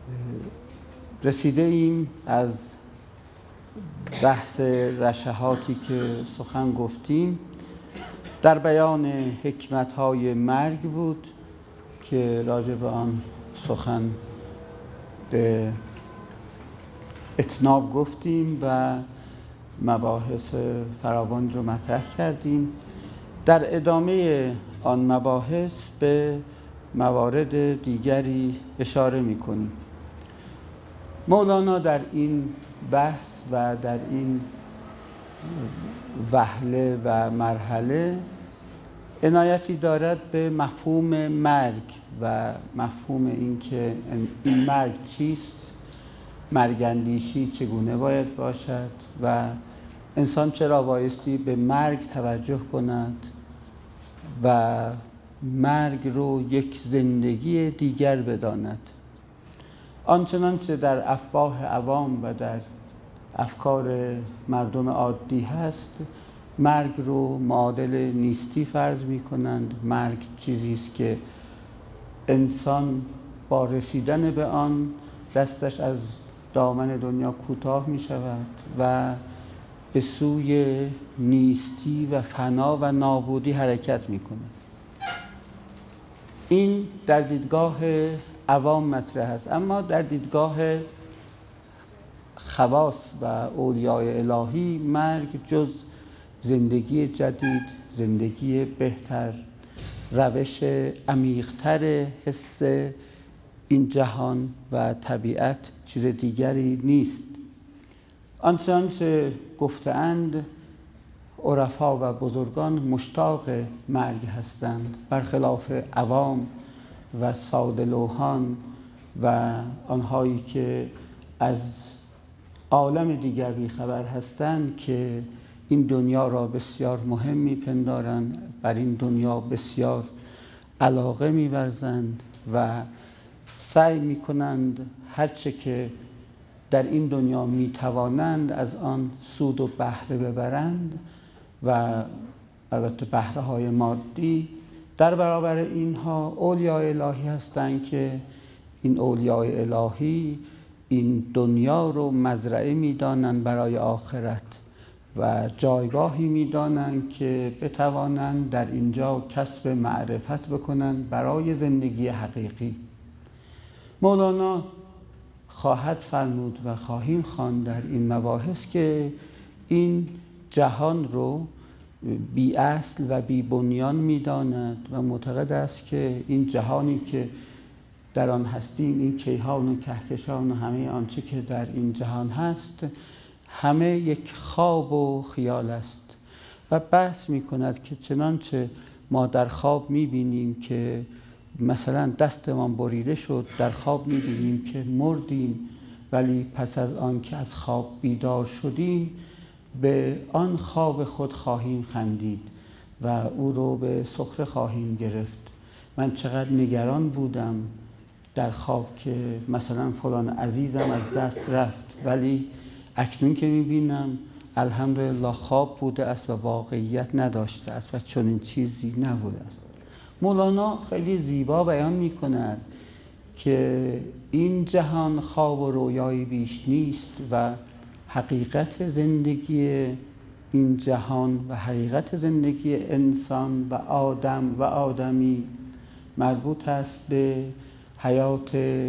رسیده ایم از بحث رشحاتی که سخن گفتیم در بیان حکمت‌های مرگ بود که راجع به آن سخن به اتناب گفتیم و مباحث فراوان رو مطرح کردیم. در ادامه آن مباحث به موارد دیگری اشاره می‌کنیم. مولانا در این بحث و در این وهله و مرحله عنایتی دارد به مفهوم مرگ و مفهوم این که این مرگ چیست، مرگندیشی چگونه باید باشد و انسان چرا بایستی به مرگ توجه کند و مرگ رو یک زندگی دیگر بداند. آنچنانچه در افواه عوام و در افکار مردم عادی هست، مرگ رو معادل نیستی فرض می کنند. مرگ چیزی است که انسان با رسیدن به آن دستش از دامن دنیا کوتاه می شود و به سوی نیستی و فنا و نابودی حرکت می کند. این در دیدگاه عوام مطرح است، اما در دیدگاه خواص و اولیای الهی مرگ جز زندگی جدید، زندگی بهتر، روش عمیق‌تر حس این جهان و طبیعت چیز دیگری نیست. آنچنانچه گفته‌اند عرفا و بزرگان مشتاق مرگ هستند، برخلاف عوام و ساده‌لوحان و آنهایی که از عالم دیگر بی‌خبر هستند که این دنیا را بسیار مهم می‌پندارند، بر این دنیا بسیار علاقه می‌ورزند و سعی می‌کنند هرچه که در این دنیا می‌توانند از آن سود و بهره ببرند و البته بهره‌های مادی. در برابر اینها اولیای الهی هستند که این اولیای الهی این دنیا رو مزرعه می‌دانند برای آخرت و جایگاهی می‌دانند که بتوانند در اینجا کسب معرفت بکنند برای زندگی حقیقی. مولانا خواهد فرمود و خواهیم خواند در این مباحث که این جهان رو بی اصل و بی بنیان می‌داند و معتقد است که این جهانی که در آن هستیم، این کیهان و کهکشان و همه آنچه که در این جهان هست، همه یک خواب و خیال است و بحث می‌کند که چنانچه ما در خواب می‌بینیم که مثلا دستمان بریده شد، در خواب می‌بینیم که مردیم، ولی پس از آن که از خواب بیدار شدیم به آن خواب خود خواهیم خندید و او رو به سخره خواهیم گرفت. من چقدر نگران بودم در خواب که مثلا فلان عزیزم از دست رفت، ولی اکنون که می‌بینم الحمدلله خواب بوده است و واقعیت نداشته است و چنین چیزی نبوده است. مولانا خیلی زیبا بیان می‌کند که این جهان خواب و رویایی بیش نیست و حقیقت زندگی این جهان و حقیقت زندگی انسان و آدم و آدمی مربوط است به حیات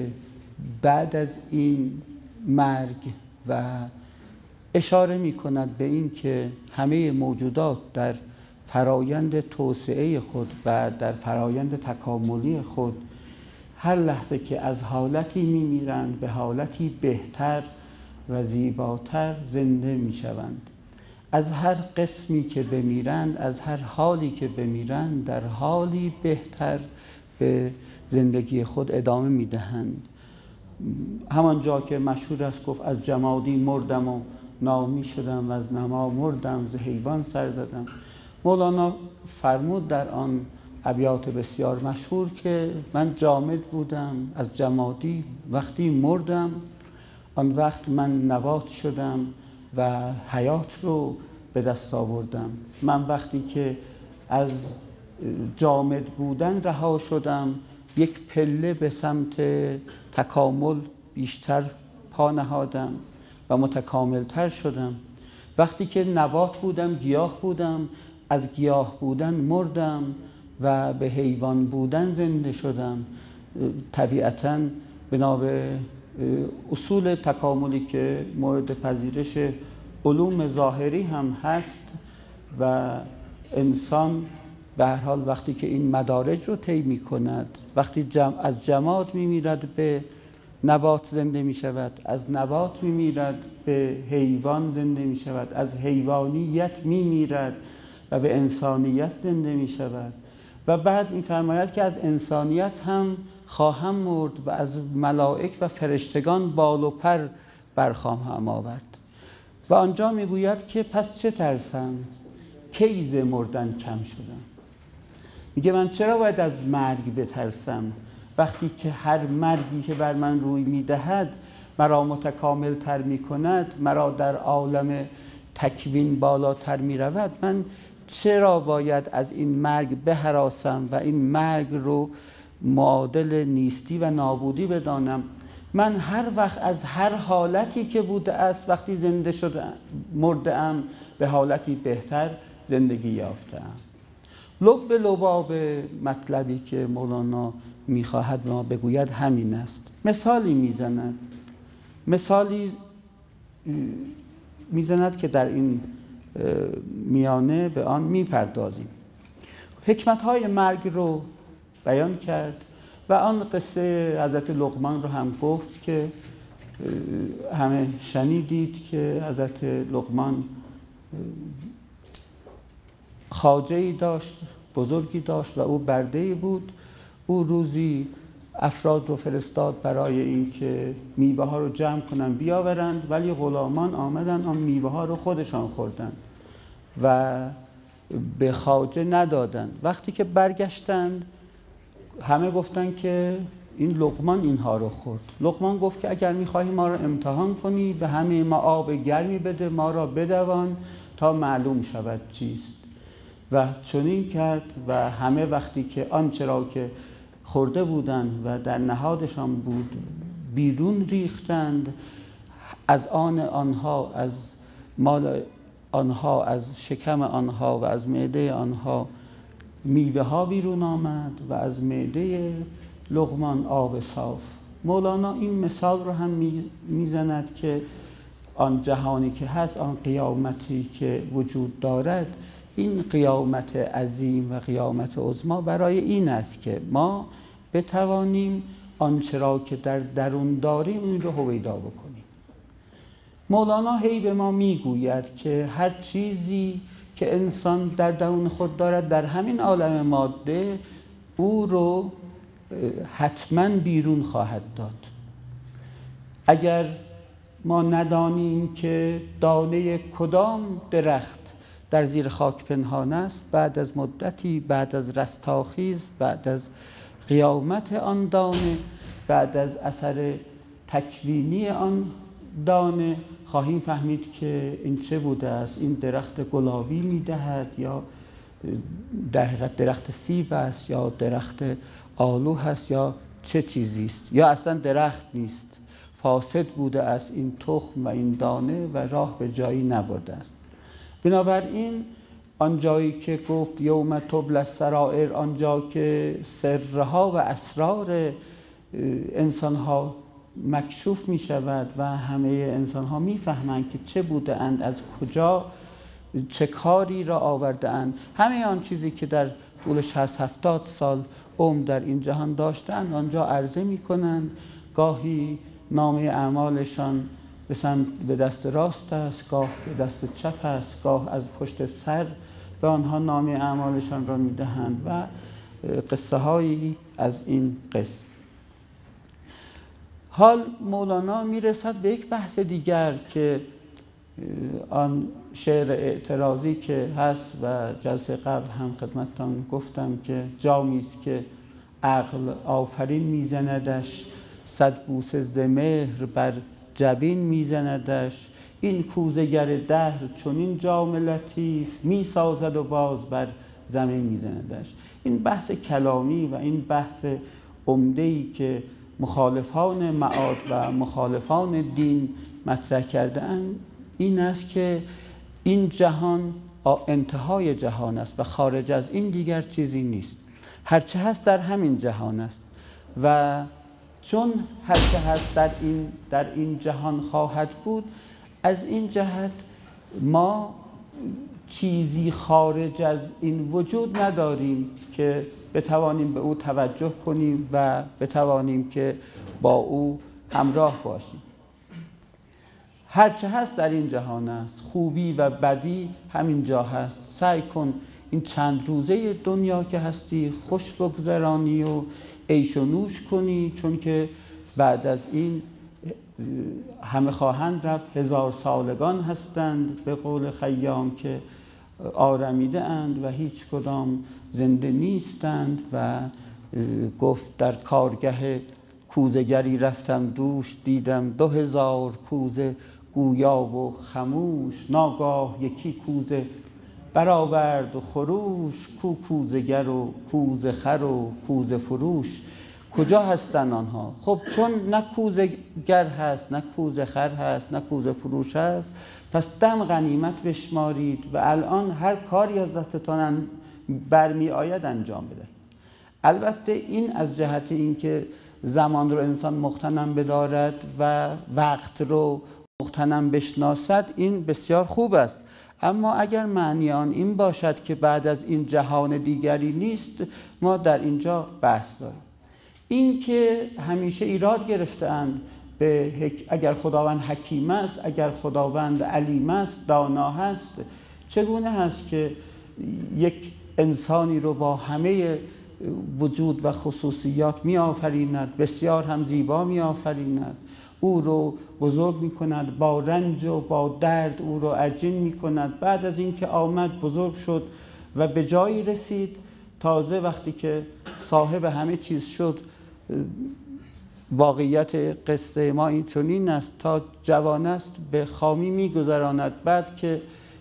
بعد از این مرگ و اشاره می کند به این که همه موجودات در فرایند توسعه خود و در فرایند تکاملی خود هر لحظه که از حالتی می میرند به حالتی بهتر و زیباتر زنده می شوند. از هر قسمی که بمیرند، از هر حالی که بمیرند، در حالی بهتر به زندگی خود ادامه می دهند. همانجا که مشهور است گفت از جمادی مردم و نامی شدم و از نما مردم ز حیوان سر زدم. مولانا فرمود در آن ابیات بسیار مشهور که من جامد بودم، از جمادی وقتی مردم آن وقت من نبات شدم و حیات رو به دست آوردم. من وقتی که از جامد بودن رها شدم یک پله به سمت تکامل بیشتر پا نهادم و متکاملتر شدم. وقتی که نبات بودم، گیاه بودم، از گیاه بودن مردم و به حیوان بودن زنده شدم. طبیعتاً بنا به اصول تکاملی که مورد پذیرش علوم ظاهری هم هست و انسان به هر حال وقتی که این مدارج رو طی می‌کند، وقتی از جماد می‌میرد به نبات زنده می‌شود، از نبات می‌میرد به حیوان زنده می‌شود، از حیوانیت می‌میرد و به انسانیت زنده می‌شود و بعد می‌فرماید که از انسانیت هم خواهم مرد و از ملائک و فرشتگان بال و پر برخواهم آورد. و آنجا میگوید که پس چه ترسم؟ کی ز مردن کم شدم. میگه من چرا باید از مرگ بترسم وقتی که هر مرگی که بر من روی میدهد مرا متکامل تر میکند، مرا در عالم تکوین بالاتر میرود. من چرا باید از این مرگ بهراسم و این مرگ رو معادل نیستی و نابودی بدانم؟ من هر وقت از هر حالتی که بوده است وقتی زنده شدم مرده‌ام به حالتی بهتر زندگی یافته‌ام. لب به لباب مطلبی که مولانا میخواهد ما بگوید همین است. مثالی میزند که در این میانه به آن میپردازیم. حکمت‌های مرگ رو بیان کرد و آن قصه حضرت لقمان رو هم گفت که همه شنیدید که حضرت لقمان خواجه‌ای داشت، بزرگی داشت و او برده‌ای بود. او روزی افراد رو فرستاد برای اینکه میوه ها رو جمع کنن بیاورند، ولی غلامان آمدن آن میوه ها رو خودشان خوردن و به خواجه ندادن. وقتی که برگشتند همه گفتن که این لقمان اینها رو خورد. لقمان گفت که اگر میخواهی ما رو امتحان کنی به همه ما آب گرمی بده، ما را بدوان تا معلوم شود چیست. و چنین کرد و همه وقتی که آنچه را که خورده بودند و در نهادشان بود بیرون ریختند، از آن آنها، از مال آنها، از شکم آنها و از معده آنها میوه ها بیرون آمد و از معده لقمان آب صاف. مولانا این مثال رو هم میزند که آن جهانی که هست، آن قیامتی که وجود دارد، این قیامت عظیم و قیامت عظما برای این است که ما بتوانیم آنچه را که در درون داریم این رو هویدا بکنیم. مولانا هی به ما میگوید که هر چیزی که انسان در درون خود دارد در همین عالم ماده او رو حتما بیرون خواهد داد. اگر ما ندانیم که دانه کدام درخت در زیر خاک پنهان است، بعد از مدتی، بعد از رستاخیز، بعد از قیامت آن دانه، بعد از اثر تکوینی آن دانه، خواهیم فهمید که این چه بوده است. این درخت گلابی میدهد یا در حقیقت درخت سیب است یا درخت آلو هست یا چه چیزی است، یا اصلا درخت نیست، فاسد بوده است این تخم و این دانه و راه به جایی نبرده است. بنابراین آنجایی که گفت یوم تبلی السرائر، آنجا که سرها و اسرار انسانها مکشوف می شود و همه انسانها می فهمند که چه بوده اند، از کجا چه کاری را آورده اند. همه آن چیزی که در طول 60-70 سال عمر در این جهان داشتند آنجا عرضه می کنند. گاهی نامه اعمالشان به دست راست است، گاه به دست چپ است، گاه از پشت سر به آنها نامه اعمالشان را میدهند و قصه هایی از این قصه. حال مولانا میرسد به یک بحث دیگر که آن شعر اعتراضی که هست و جلسه قبل هم خدمتتان گفتم که جامی است که عقل آفرین میزندش، صد بوسه ز مهر بر جبین میزندش، این کوزه‌گر دهر چنین جام لطیف میسازد و باز بر زمین میزندش. این بحث کلامی و این بحث عمده‌ای که مخالفان معاد و مخالفان دین مطرح کرده‌اند این است که این جهان انتهای جهان است و خارج از این دیگر چیزی نیست. هرچه هست در همین جهان است و چون هرچه هست در این جهان خواهد بود، از این جهت ما چیزی خارج از این وجود نداریم که بتوانیم به او توجه کنیم و بتوانیم که با او همراه باشیم. هرچه هست در این جهان است، خوبی و بدی همین جا هست. سعی کن این چند روزه دنیا که هستی خوش بگذرانی و عیش و نوش کنی، چون که بعد از این همه خواهند رفت. 1000 سالگان هستند به قول خیام که آرمیده اند و هیچ کدام زنده نیستند. و گفت در کارگه کوزه‌گری رفتم دوش، دیدم 2000 کوزه گویا و خموش. ناگاه یکی کوزه برآورد و خروش، کو کوزه‌گر و کوزه خر و کوزه فروش. کجا هستن آنها؟ خب چون نه کوزه‌گر هست، نه کوزه خر هست، نه کوزه فروش هست، پس دم غنیمت بشمارید و الان هر کاری از دستتان برمی آید انجام بده. البته این از جهت اینکه زمان رو انسان مغتنم بدارد و وقت رو مغتنم بشناسد این بسیار خوب است، اما اگر معنی آن این باشد که بعد از این جهان دیگری نیست، ما در اینجا بحث داریم. این که همیشه ایراد گرفته‌اند به اگر خداوند حکیم است، اگر خداوند علیم است، دانا هست، چگونه هست که یک انسانی رو با همه وجود و خصوصیات می آفریند، بسیار هم زیبا می آفریند، او رو بزرگ می کند، با رنج و با درد او رو عجین می کند. بعد از اینکه آمد بزرگ شد و به جایی رسید، تازه وقتی که صاحب همه چیز شد، واقعیت قصه ما این چنین است، تا جوان است به خامی می‌گذراند. بعد که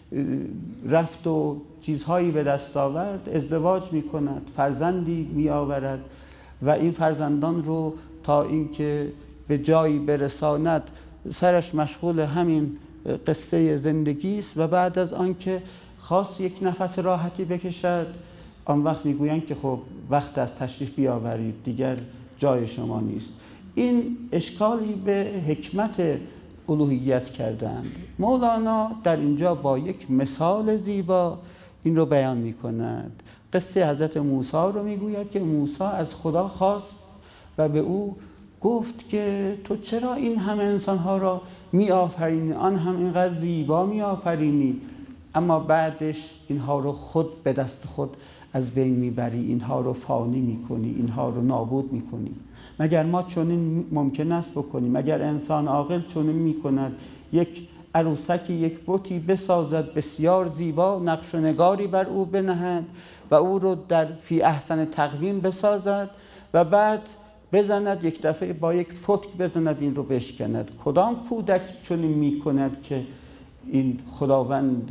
رفت و چیزهایی به دست آورد، ازدواج می‌کند، فرزندی می‌آورد و این فرزندان رو تا اینکه به جایی برساند سرش مشغول همین قصه زندگی است و بعد از آنکه خواست یک نفس راحتی بکشد، آن وقت میگویند که خب وقت از تشریف بیاورید، دیگر جای شما نیست. این اشکالی به حکمت الوهیت کردند. مولانا در اینجا با یک مثال زیبا این رو بیان می کند. قصه حضرت موسی رو میگوید که موسی از خدا خواست و به او گفت که تو چرا این همه انسانها را می آفرینی، آن هم اینقدر زیبا می آفرینی، اما بعدش اینها رو خود به دست خود از بین میبری، اینها رو فانی میکنی، اینها رو نابود میکنی. مگر ما چنین ممکن است بکنیم؟ مگر انسان عاقل چنین میکند؟ یک عروسکی یک بتی بسازد بسیار زیبا، نقش و نگاری بر او بنهد و او رو در فی احسن تقویم بسازد و بعد بزند یک دفعه با یک پتک بزند این رو بشکند. کدام کودک چنین میکند که این خداوند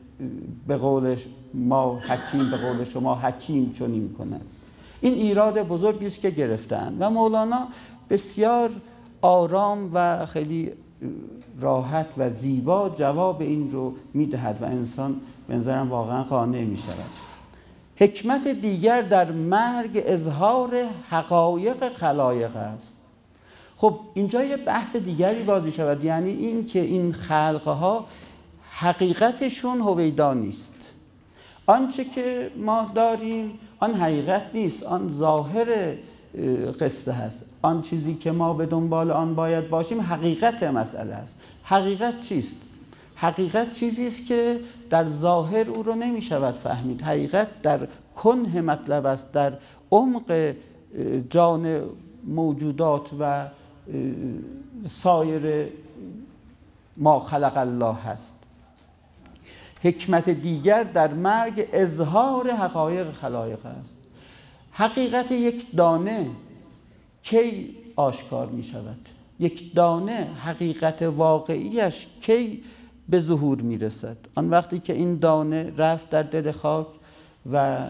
به قول ما حکیم، به قول شما حکیم چنین کند؟ این ایراد بزرگی است که گرفتند و مولانا بسیار آرام و خیلی راحت و زیبا جواب این رو میدهد و انسان به نظرم واقعا قانع میشود. حکمت دیگر در مرگ اظهار حقایق خلایق است. خب اینجا یه بحث دیگری باز میشود، یعنی این که این خلقها حقیقتشون هویدا نیست. آنچه که ما داریم آن حقیقت نیست، آن ظاهر قصه هست. آن چیزی که ما به دنبال آن باید باشیم حقیقت مسئله است. حقیقت چیست؟ حقیقت چیزی است که در ظاهر او رو نمی شود فهمید. حقیقت در کنه مطلب است، در عمق جان موجودات و سایر ما خلق الله هست. حکمت دیگر در مرگ اظهار حقایق خلایق است. حقیقت یک دانه کی آشکار می شود؟ یک دانه حقیقت واقعیش کی به ظهور می رسد؟ آن وقتی که این دانه رفت در دل خاک و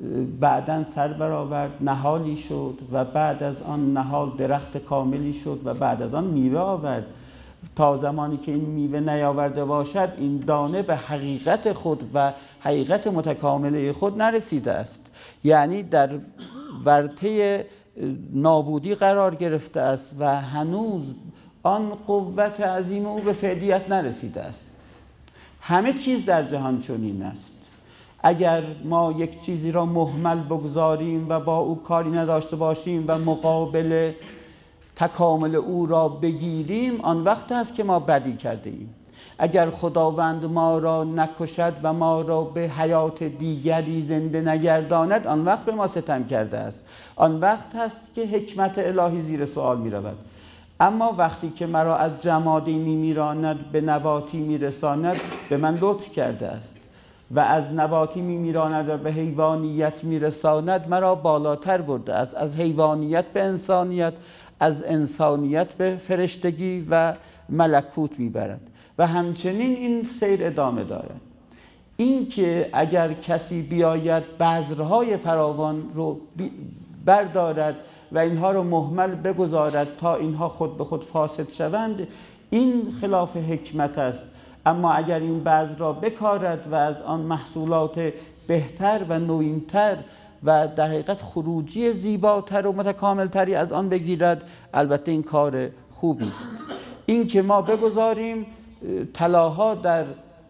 بعداً سر برآورد، نهالی شد و بعد از آن نهال درخت کاملی شد و بعد از آن میوه آورد. تا زمانی که این میوه نیاورده باشد این دانه به حقیقت خود و حقیقت متکامله خود نرسیده است، یعنی در ورطه نابودی قرار گرفته است و هنوز آن قوت عظیم او به فعلیت نرسیده است. همه چیز در جهان چنین است. اگر ما یک چیزی را مهمل بگذاریم و با او کاری نداشته باشیم و مقابل تکامل او را بگیریم، آن وقت است که ما بدی کرده ایم. اگر خداوند ما را نکشد و ما را به حیات دیگری زنده نگرداند، آن وقت به ما ستم کرده است. آن وقت است که حکمت الهی زیر سوال می رود. اما وقتی که مرا از جمادی می میراند به نباتی می رساند، به من لطف کرده است و از نباتی می میراند و به حیوانیت می رساند، مرا بالاتر برده است. از حیوانیت به انسانیت، از انسانیت به فرشتگی و ملکوت می برد و همچنین این سیر ادامه دارد. این که اگر کسی بیاید بذرهای فراوان رو بردارد و اینها رو مهمل بگذارد تا اینها خود به خود فاسد شوند، این خلاف حکمت است. اما اگر این بذر را بکارد و از آن محصولات بهتر و نوینتر و در حقیقت خروجی زیباتر و متکاملتری از آن بگیرد، البته این کار خوبی است. این که ما بگذاریم طلاها در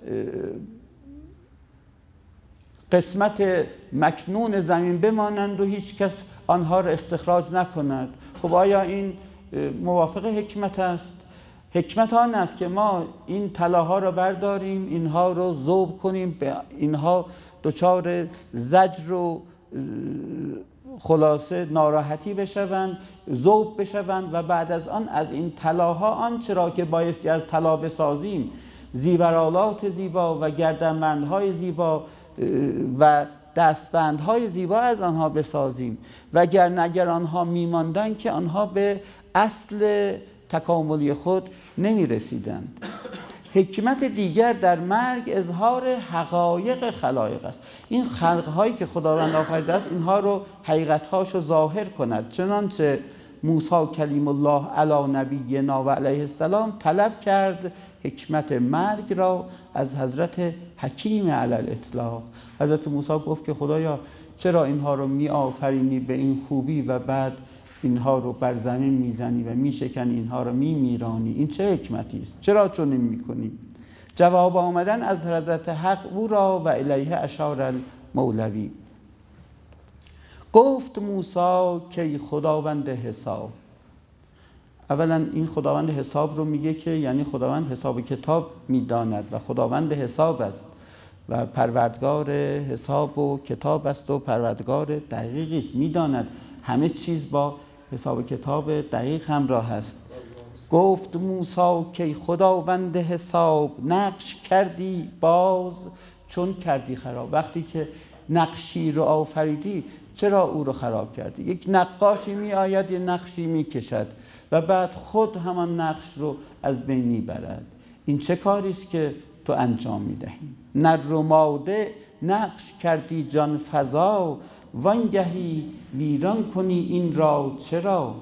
قسمت مکنون زمین بمانند و هیچ کس آنها را استخراج نکند، خب آیا این موافق حکمت است؟ حکمت آن است که ما این طلاها را برداریم، اینها رو ذوب کنیم، به اینها دچار زجر و خلاصه ناراحتی بشوند، ذوب بشوند و بعد از آن از این طلاها آنچه را که بایستی از طلا بسازیم، زیورآلات زیبا و گردنبندهای زیبا و دستبندهای زیبا از آنها بسازیم، وگر آنها میماندن که آنها به اصل تکاملی خود نمی رسیدند. حکمت دیگر در مرگ اظهار حقایق خلایق است. این خلقهایی که خداوند آفریده است، اینها رو حقیقتهاش رو ظاهر کند. چنانچه موسی کلیم الله علی نبینا و علیه السلام طلب کرد حکمت مرگ را از حضرت حکیم علی الاطلاق. حضرت موسی گفت که خدایا چرا اینها رو می آفرینی به این خوبی و بعد اینها رو بر زمین میزنی و میشکنی، اینها رو میمیرانی؟ این چه حکمتی است؟ چرا چنین میکنی؟ جواب آمدن از حضرت حق او را و الیه اشار المولوی. گفت موسی که خداوند حساب. اولا این خداوند حساب رو میگه که یعنی خداوند حساب کتاب میداند و خداوند حساب است و پروردگار حساب و کتاب است و پروردگار دقیقی است، میداند همه چیز با حساب کتاب دقیق همراه است. گفت موسی که خداوند حساب، نقش کردی باز چون کردی خراب. وقتی که نقشی رو آفریدی چرا او رو خراب کردی؟ یک نقاشی می آید یه نقشی می کشد و بعد خود همان نقش رو از بین می برد. این چه کاری است که تو انجام می دهی؟ نر و ماده نقش کردی جان فزا، وانگهی ویران کنی این را چرا؟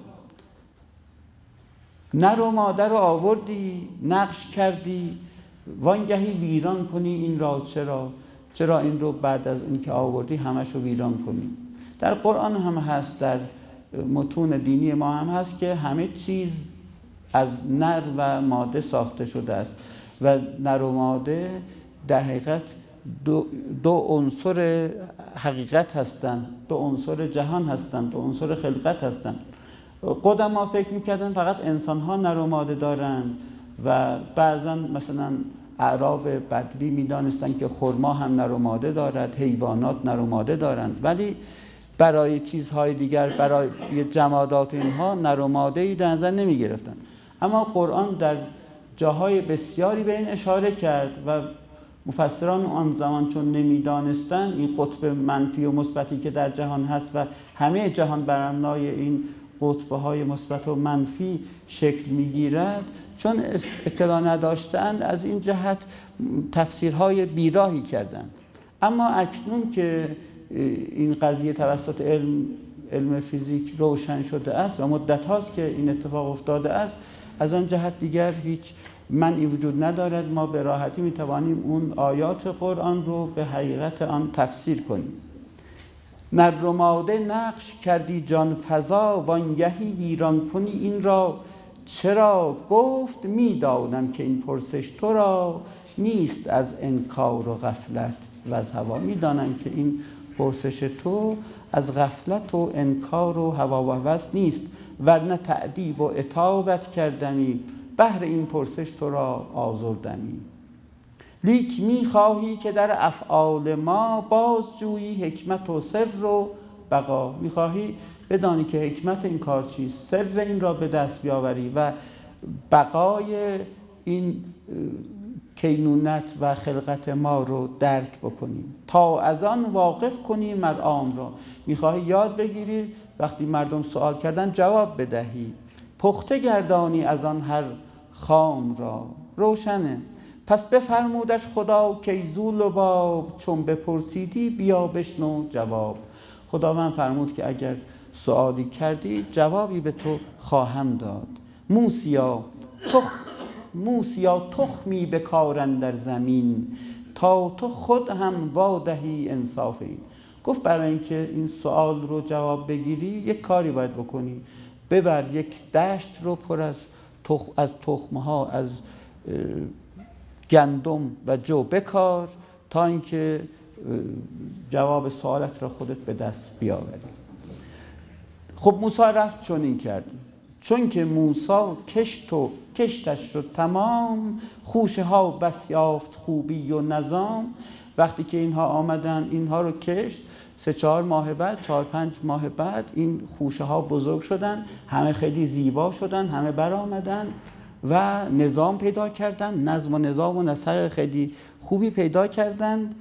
نر و ماده رو آوردی نقش کردی، وانگهی ویران کنی این را چرا؟ چرا این رو بعد از اینکه آوردی همش رو ویران کنی؟ در قرآن هم هست، در متون دینی ما هم هست که همه چیز از نر و ماده ساخته شده است و نر و ماده در حقیقت دو عنصر حقیقت هستند، دو عنصر جهان هستند، دو عنصر خلقت هستند. قدما فکر میکردن فقط انسان ها نر و ماده دارند و بعضا مثلا اعراب بدوی میدانستند که خرما هم نر و ماده دارد، حیوانات نر و ماده دارند، ولی برای چیزهای دیگر، برای جمادات اینها نر و ماده ای در نظر نمی گرفتن. اما قرآن در جاهای بسیاری به این اشاره کرد و مفسران آن زمان چون نمیدانستند این قطب منفی و مثبتی که در جهان هست و همه جهان بر مبنای این قطب‌های مثبت و منفی شکل میگیرد، چون اطلاع نداشتند از این جهت تفسیرهای بیراهی کردند. اما اکنون که این قضیه توسط علم فیزیک روشن شده است و مدت هاست که این اتفاق افتاده است، از آن جهت دیگر هیچ منعی وجود ندارد. ما به راحتی میتوانیم اون آیات قرآن رو به حقیقت آن تفسیر کنیم. نرماده نقش کردی جان فزا، وانگهی ویران کنی این را چرا؟ گفت میدانم که این پرسش تو را، نیست از انکار و غفلت و از هوا. میدانم که این پرسش تو از غفلت و انکار و هوا و هوس نیست، ورنه تعدیب و عتابت کردمی، بهر این پرسش تو را آزردمی. لیک میخواهی که در افعال ما باز جویی حکمت و سر و بقا. میخواهی بدانی که حکمت این کار چیست، سر این را به دست بیاوری و بقای این کینونت و خلقت ما رو درک بکنیم، تا از آن واقف کنیم مرعام را. میخواهی یاد بگیری وقتی مردم سوال کردن جواب بدهی، پخته گردانی از آن هر خام را. روشنه. پس بفرمودش خدا که ذو لباب، چون بپرسیدی بیا بشنو جواب. خداوند فرمود که اگر سوالی کردی جوابی به تو خواهم داد. موسیا تخمی بکارن در زمین، تا تو خود هم وادهی انصاف این. گفت برای اینکه این سوال رو جواب بگیری یک کاری باید بکنی، ببر یک دشت رو پر از تخمها، از گندم و جو بکار، تا اینکه جواب سوالت را خودت به دست بیاوری. خب موسی رفت چنین کرد. چون که موسی کشتش شد تمام، خوشه ها بس یافت خوبی و نظام. وقتی که اینها آمدن اینها رو کشت، 3-4 ماه بعد 4-5 ماه بعد این خوشه ها بزرگ شدن، همه خیلی زیبا شدن، همه برآمدن و نظام پیدا کردن، نظم و نظام و نسق خیلی خوبی پیدا کردن.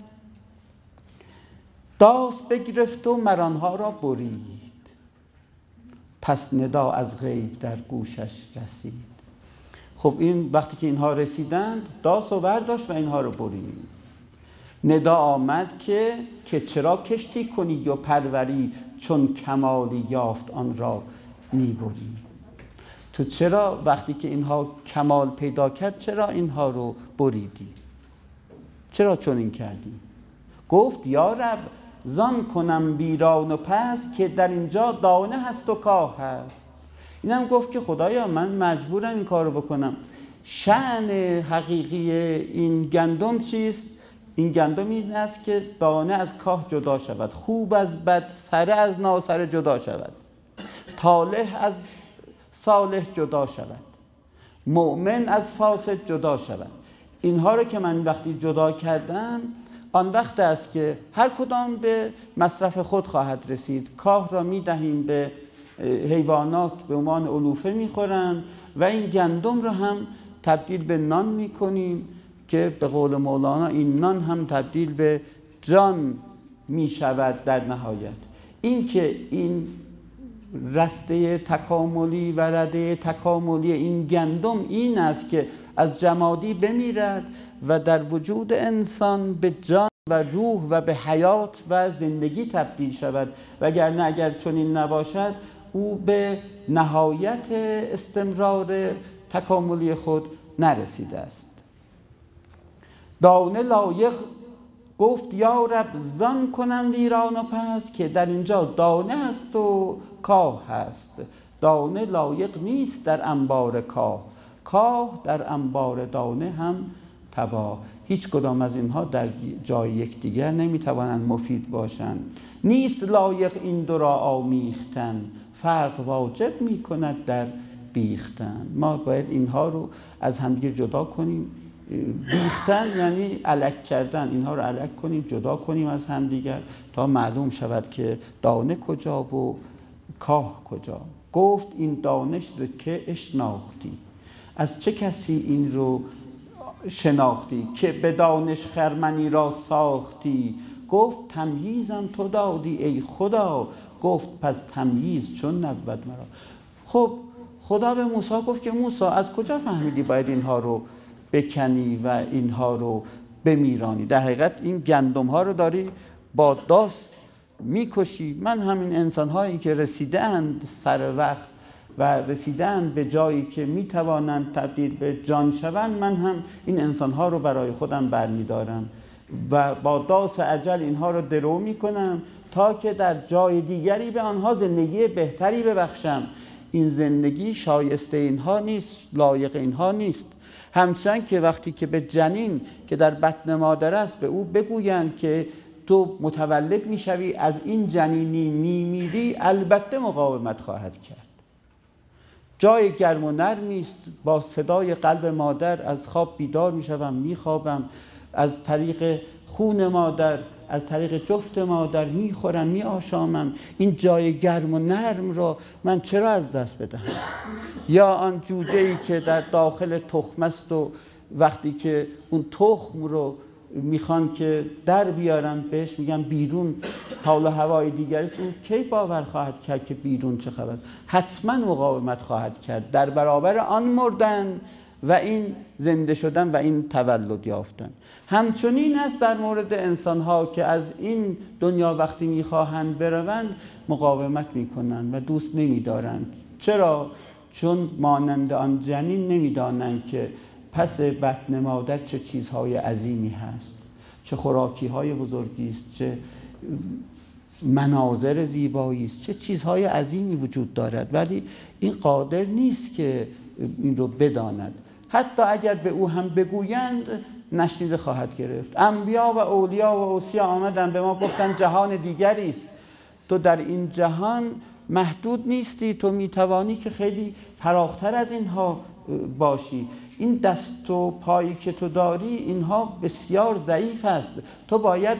داس بگرفت و مرانها را برید، پس ندا از غیب در گوشش رسید. خب این وقتی که اینها رسیدند داس و برداشت و اینها رو برید. ندا آمد که چرا کشتی کنی و پروری، چون کمالی یافت آن را میبری. تو چرا وقتی که اینها کمال پیدا کرد چرا اینها رو بریدی؟ چرا چنین کردی؟ گفت یا رب زان کنم ویران و پس، که در اینجا دانه هست و کاه هست. اینم گفت که خدایا من مجبورم این کارو بکنم. شأن حقیقی این گندم چیست؟ این گندم این است که دانه از کاه جدا شود، خوب از بد، سره از ناسره جدا شود، طالح از صالح جدا شود، مؤمن از فاسد جدا شود. اینها رو که من وقتی جدا کردم، آن وقت است که هر کدام به مصرف خود خواهد رسید. کاه را می دهیم به حیوانات به عنوان علوفه می خورن و این گندم را هم تبدیل به نان می کنیم که به قول مولانا این نان هم تبدیل به جان می شود در نهایت. این که این رسته تکاملی و رده تکاملی این گندم این است که از جمادی بمیرد و در وجود انسان به جان و روح و به حیات و زندگی تبدیل شود، وگرنه اگر چنین نباشد او به نهایت استمرار تکاملی خود نرسیده است. دانه لایق گفت یا رب زان کنم ویران و پس، که در اینجا دانه هست و کاه هست. دانه لایق نیست در انبار کاه، کاه در انبار دانه هم تباه. هیچ کدام از اینها در جای یکدیگر نمیتوانند مفید باشند. نیست لایق این دو را آمیختن، فرق واجب میکند در بیختن. ما باید اینها رو از همدیگه جدا کنیم. بیختن یعنی الک کردن، اینها رو الک کنیم، جدا کنیم از همدیگر تا معلوم شود که دانه کجا و کاه کجا. گفت این دانش ز که اشناختی، از چه کسی این رو شناختی، که به دانش خرمنی را ساختی. گفت تمییزم تو دادی ای خدا، گفت پس تمییز چون نبود مرا. خب خدا به موسی گفت که موسی از کجا فهمیدی باید اینها رو بکنی و اینها رو بمیرانی؟ در حقیقت این گندم ها رو داری با داس میکشی. من همین انسان‌هایی که رسیدند سر وقت و رسیدند به جایی که میتوانند تبدیل به جان شوند، من هم این انسان‌ها رو برای خودم برمیدارم و با داس اجل اینها رو درو میکنم تا که در جای دیگری به آنها زندگی بهتری ببخشم. این زندگی شایسته اینها نیست، لایق اینها نیست. همچنان که وقتی که به جنین که در بطن مادر است به او بگویند که تو متولد میشوی، از این جنینی میمیری، البته مقاومت خواهد کرد. جای گرم و نرمی است. با صدای قلب مادر از خواب بیدار میشوم، میخوابم، از طریق خون مادر، از طریق جفت مادر میخورم، میآشامم. این جای گرم و نرم را من چرا از دست بدهم؟ یا آن جوجه‌ای که در داخل تخم است و وقتی که اون تخم رو میخوان که در بیارن بهش میگن بیرون حال و هوای دیگری است، اون کی باور خواهد کرد که بیرون چه خبر؟ حتما مقاومت خواهد کرد در برابر آن مردن و این زنده شدن و این تولد یافتن. همچنین است در مورد انسان‌ها که از این دنیا وقتی میخواهند بروند مقاومت میکنند و دوست نمیدارند. چرا؟ چون مانند آن جنین نمیدانند که پس بطن مادر چه چیزهای عظیمی هست، چه خوراکی‌های بزرگی است، چه مناظر زیبایی است، چه چیزهای عظیمی وجود دارد، ولی این قادر نیست که این رو بداند. حتی اگر به او هم بگویند نشنیده خواهد گرفت. انبیا و اولیا و اوصیا آمدن به ما گفتن جهان دیگری است، تو در این جهان محدود نیستی، تو میتوانی که خیلی فراختر از اینها باشی. این دست و پایی که تو داری اینها بسیار ضعیف است، تو باید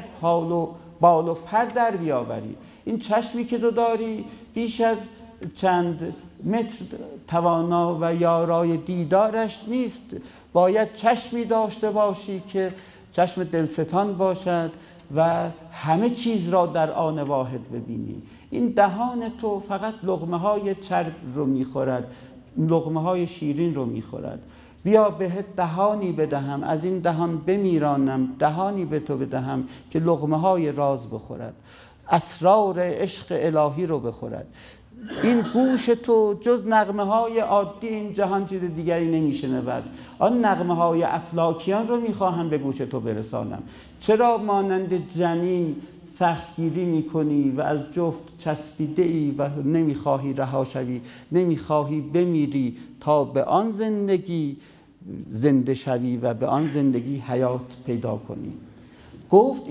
بال و پر در بیاوری. این چشمی که تو داری بیش از چند متر توانا و یارای دیدارش نیست، باید چشمی داشته باشی که چشم دلستان باشد و همه چیز را در آن واحد ببینی. این دهان تو فقط لقمه های چرب رو میخورد، لقمه های شیرین رو میخورد. بیا بهت دهانی بدهم، از این دهان بمیرانم، دهانی به تو بدهم که لقمه های راز بخورد، اسرار عشق الهی رو بخورد. این گوش تو جز نغمه های عادی این جهان چیز دیگری نمیشنود. آن نغمه های افلاکیان رو میخواهم به گوش تو برسانم. چرا مانند جنین سختگیری میکنی و از جفت چسبیده ای و نمیخواهی رها شوی، نمیخواهی بمیری تا به آن زندگی زنده شوی و به آن زندگی حیات پیدا کنی؟ گفت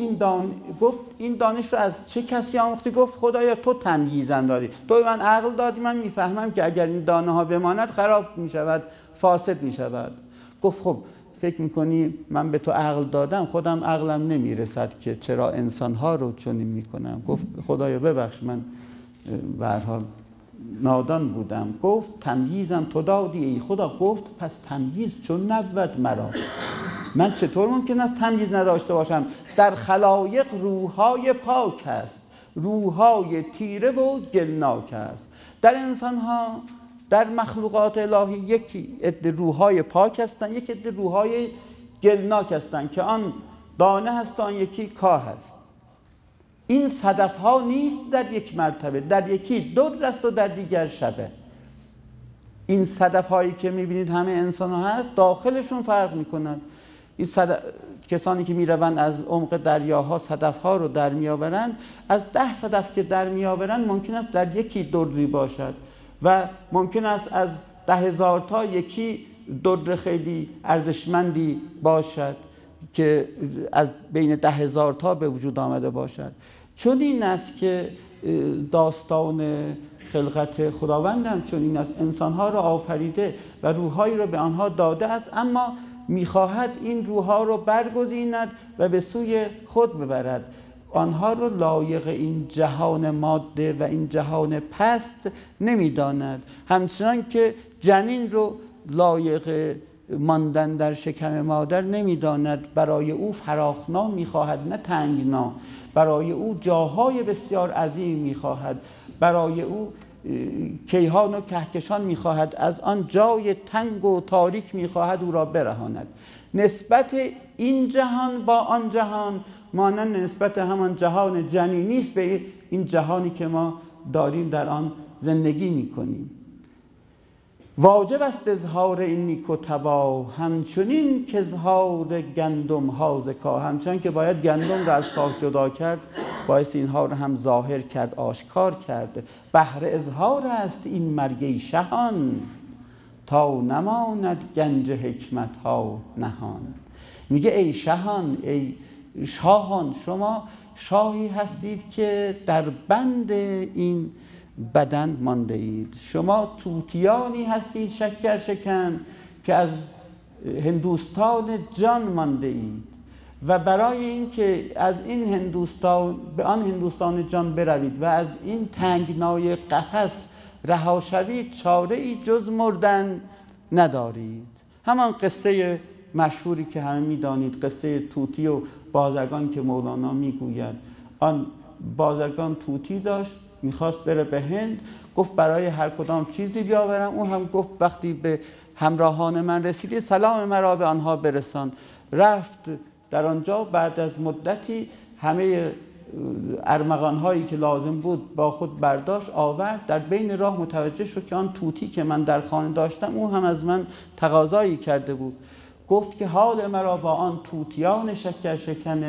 این دانش رو از چه کسی آموختی؟ گفت خدایا تو تمییزم دادی، تو به من عقل دادی، من میفهمم که اگر این دانه ها بماند خراب میشود، فاسد میشود. گفت خب فکر میکنی من به تو عقل دادم، خودم عقلم نمیرسد که چرا انسانها رو چنین میکنم؟ گفت خدایا ببخش، من به هر حال نادان بودم. گفت تمییزم تو دادی ای خدا. گفت پس تمییز چون نبود مرا، من چطور ممکن است تمییز نداشته باشم؟ در خلایق روح‌های پاک است، روح‌های تیره و گلناک است. در انسان‌ها، در مخلوقات الهی یکی عده روح‌های پاک هستند، یک عده روح‌های گلناک هستند که آن دانه هست، آن یکی کاه است. این صدف‌ها نیست در یک مرتبه، در یکی در است و در دیگر شبه. این صدف‌هایی که می‌بینید همه انسان‌ها هست، داخلشون فرق می‌کند. این کسانی که میروند از عمق دریاها صدفها رو در میآورند، از 10 صدف که در میآورند ممکن است در یکی دری باشد و ممکن است از 10,000 تا یکی در خیلی ارزشمندی باشد که از بین 10,000 تا به وجود آمده باشد. چون این است که داستان خلقت خداوندم چون این است، انسانها را آفریده و روحایی را به آنها داده است، اما میخواهد این روحها رو برگزیند و به سوی خود ببرد. آنها رو لایق این جهان ماده و این جهان پست نمیداند، همچنان که جنین رو لایق ماندن در شکم مادر نمیداند. برای او فراخنا میخواهد نه تنگنا، برای او جاهای بسیار عظیم میخواهد، برای او کیهان و کهکشان میخواهد، از آن جای تنگ و تاریک میخواهد او را برهاند. نسبت این جهان با آن جهان مانند نسبت همان جهان جنینی است به این جهانی که ما داریم در آن زندگی میکنیم. واجب است اظهار این نیک و تباه، همچنین که اظهار گندم ها ز کاه. همچنین که باید گندم رو از کاه جدا کرد، باعث اینها رو هم ظاهر کرد، آشکار کرد. بهر اظهار است این مرگ شهان، تا نماند گنج حکمت ها نهان. میگه ای شهان، ای شاهان، شما شاهی هستید که در بند این بدن مانده اید. شما طوطیانی هستید شکر شکن که از هندوستان جان مانده اید و برای اینکه از این هندوستان به آن هندوستان جان بروید و از این تنگنای قفس رها شوید، چاره ای جز مردن ندارید. همان قصه مشهوری که همه میدانید، قصه طوطی و بازرگان که مولانا میگوید. آن بازرگان طوطی داشت، میخواست بره به هند، گفت برای هر کدام چیزی بیاورم. اون هم گفت وقتی به همراهان من رسیدی سلام مرا به آنها برسان. رفت در آنجا، بعد از مدتی همه ارمغان‌هایی که لازم بود با خود برداشت آورد. در بین راه متوجه شد که آن طوطی که من در خانه داشتم او هم از من تقاضایی کرده بود. گفت که حال مرا با آن طوطیان شکر شکن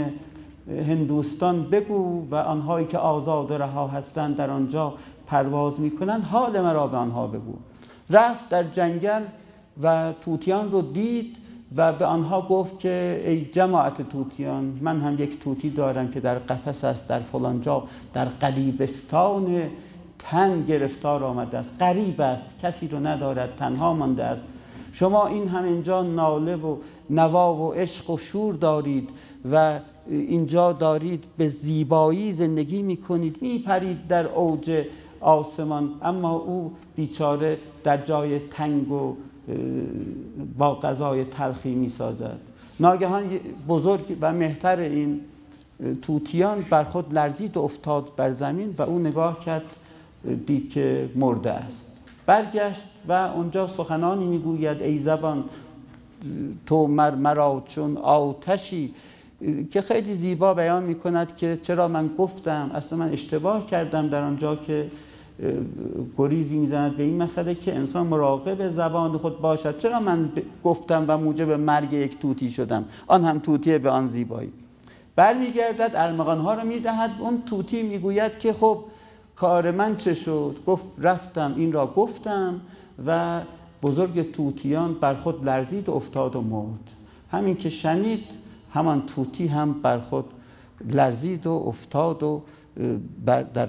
هندوستان بگو و آنهایی که آزاد و رها هستند در آنجا پرواز میکنند، حال مرا به آنها بگو. رفت در جنگل و طوطیان رو دید و به آنها گفت که ای جماعت طوطیان، من هم یک طوطی دارم که در قفس است، در فلان جا در قلیبستان تن گرفتار آمده است، غریب است، کسی رو ندارد، تنها مانده است. شما این هم اینجا ناله و نوا و عشق و شور دارید و اینجا دارید به زیبایی زندگی میکنید، میپرید در اوج آسمان، اما او بیچاره در جای تنگ و با غذای تلخی میسازد. ناگهان بزرگ و مهتر این طوطیان بر خود لرزید و افتاد بر زمین و او نگاه کرد، دید که مرده است. برگشت و اونجا سخنانی میگوید ای زبان تو مرا چون آتشی، که خیلی زیبا بیان میکند که چرا من گفتم، اصلا من اشتباه کردم در آنجا که گریزی میزند به این مسئله که انسان مراقب زبان خود باشد. چرا من گفتم و موجب مرگ یک طوطی شدم، آن هم طوطی به آن زیبایی. برمیگردد ارمغانها رو میدهد. اون طوطی میگوید که خب کار من چه شد؟ گفت رفتم این را گفتم و بزرگ طوطیان بر خود لرزید و افتاد و مرد. همین که شنید همان طوطی هم بر خود لرزید و افتاد و در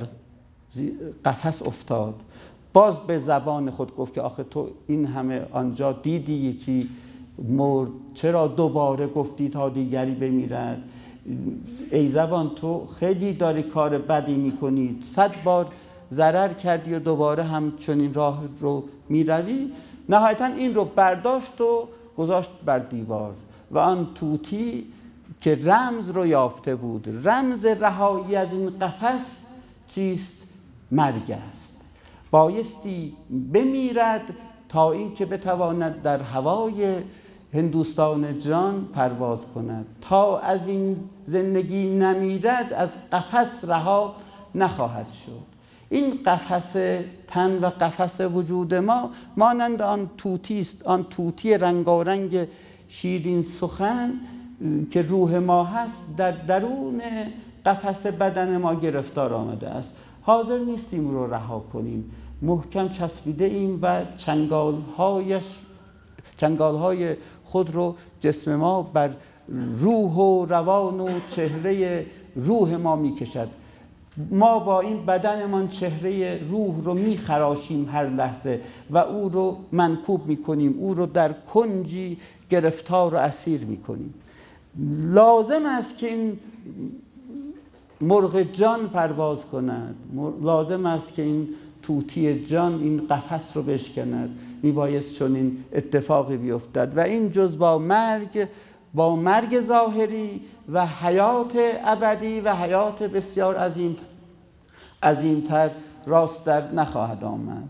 قفس افتاد. باز به زبان خود گفت که آخه تو این همه آنجا دیدی یکی مرد، چرا دوباره گفتی تا دیگری بمیرد؟ ای زبان تو خیلی داری کار بدی میکنی، 100 بار ضرر کردی و دوباره هم چنین راه رو میروی. نهایتا این رو برداشت و گذاشت بر دیوار و آن طوطی که رمز رو یافته بود، رمز رهایی از این قفس چیست؟ مرگ است. بایستی بمیرد تا این که بتواند در هوای هندوستان جان پرواز کند. تا از این زندگی نمیرد از قفس رها نخواهد شد. این قفس تن و قفس وجود ما مانند آن طوطی است، آن طوطی رنگارنگ شیرین سخن که روح ما هست در درون قفس بدن ما گرفتار آمده است. حاضر نیستیم رو رها کنیم، محکم چسبیده ایم و چنگالهای خود رو جسم ما بر روح و روان و چهره روح ما میکشد. ما با این بدنمان چهره روح رو میخراشیم هر لحظه و او رو منکوب میکنیم، او رو در کنجی گرفتار و اسیر میکنیم. لازم است که این مرغ جان پرواز کند، لازم است که این طوطی جان این قفس رو بشکند. میبایست چون این اتفاقی بیفتد و این جز با مرگ ظاهری و حیات ابدی و حیات بسیار عظیمتر راست در نخواهد آمد.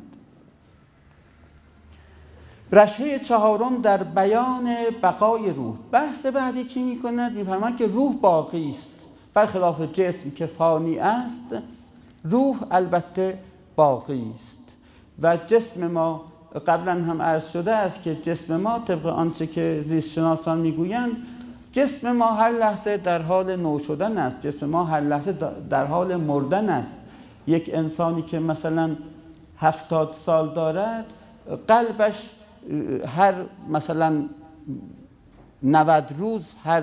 رشحه 4 در بیان بقای روح. بحث بعدی که میکند میفرماید که روح باقی است، برخلاف جسم که فانی است. روح البته باقی است و جسم ما قبلا هم عرض شده است که جسم ما طبق آنچه که زیستشناسان میگویند جسم ما هر لحظه در حال نو شدن است، جسم ما هر لحظه در حال مردن است. یک انسانی که مثلا 70 سال دارد قلبش هر مثلا 90 روز هر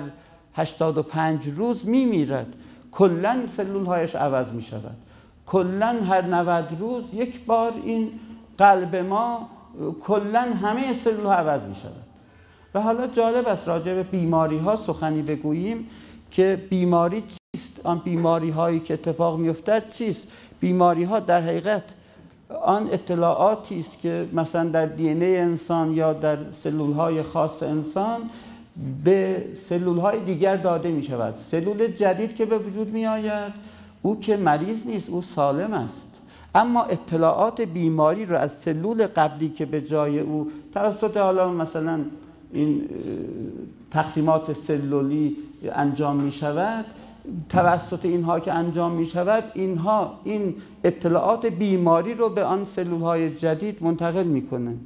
85 روز میمیرد، کلا سلول هایش عوض می شود، کلا هر 90 روز یک بار این قلب ما کلا همه سلول ها عوض می شود. و حالا جالب است راجع به بیماری ها سخنی بگوییم که بیماری چیست؟ آن بیماری هایی که اتفاق می افتد چیست؟ بیماری ها در حقیقت آن اطلاعاتی است که مثلا در دی ان ای انسان یا در سلول های خاص انسان به سلول های دیگر داده می شود. سلول جدید که به وجود می آید او که مریض نیست، او سالم است، اما اطلاعات بیماری رو از سلول قبلی که به جای او توسط حالا مثلا این تقسیمات سلولی انجام می شود، توسط اینها که انجام می شود اینها این اطلاعات بیماری رو به آن سلول های جدید منتقل می کنند.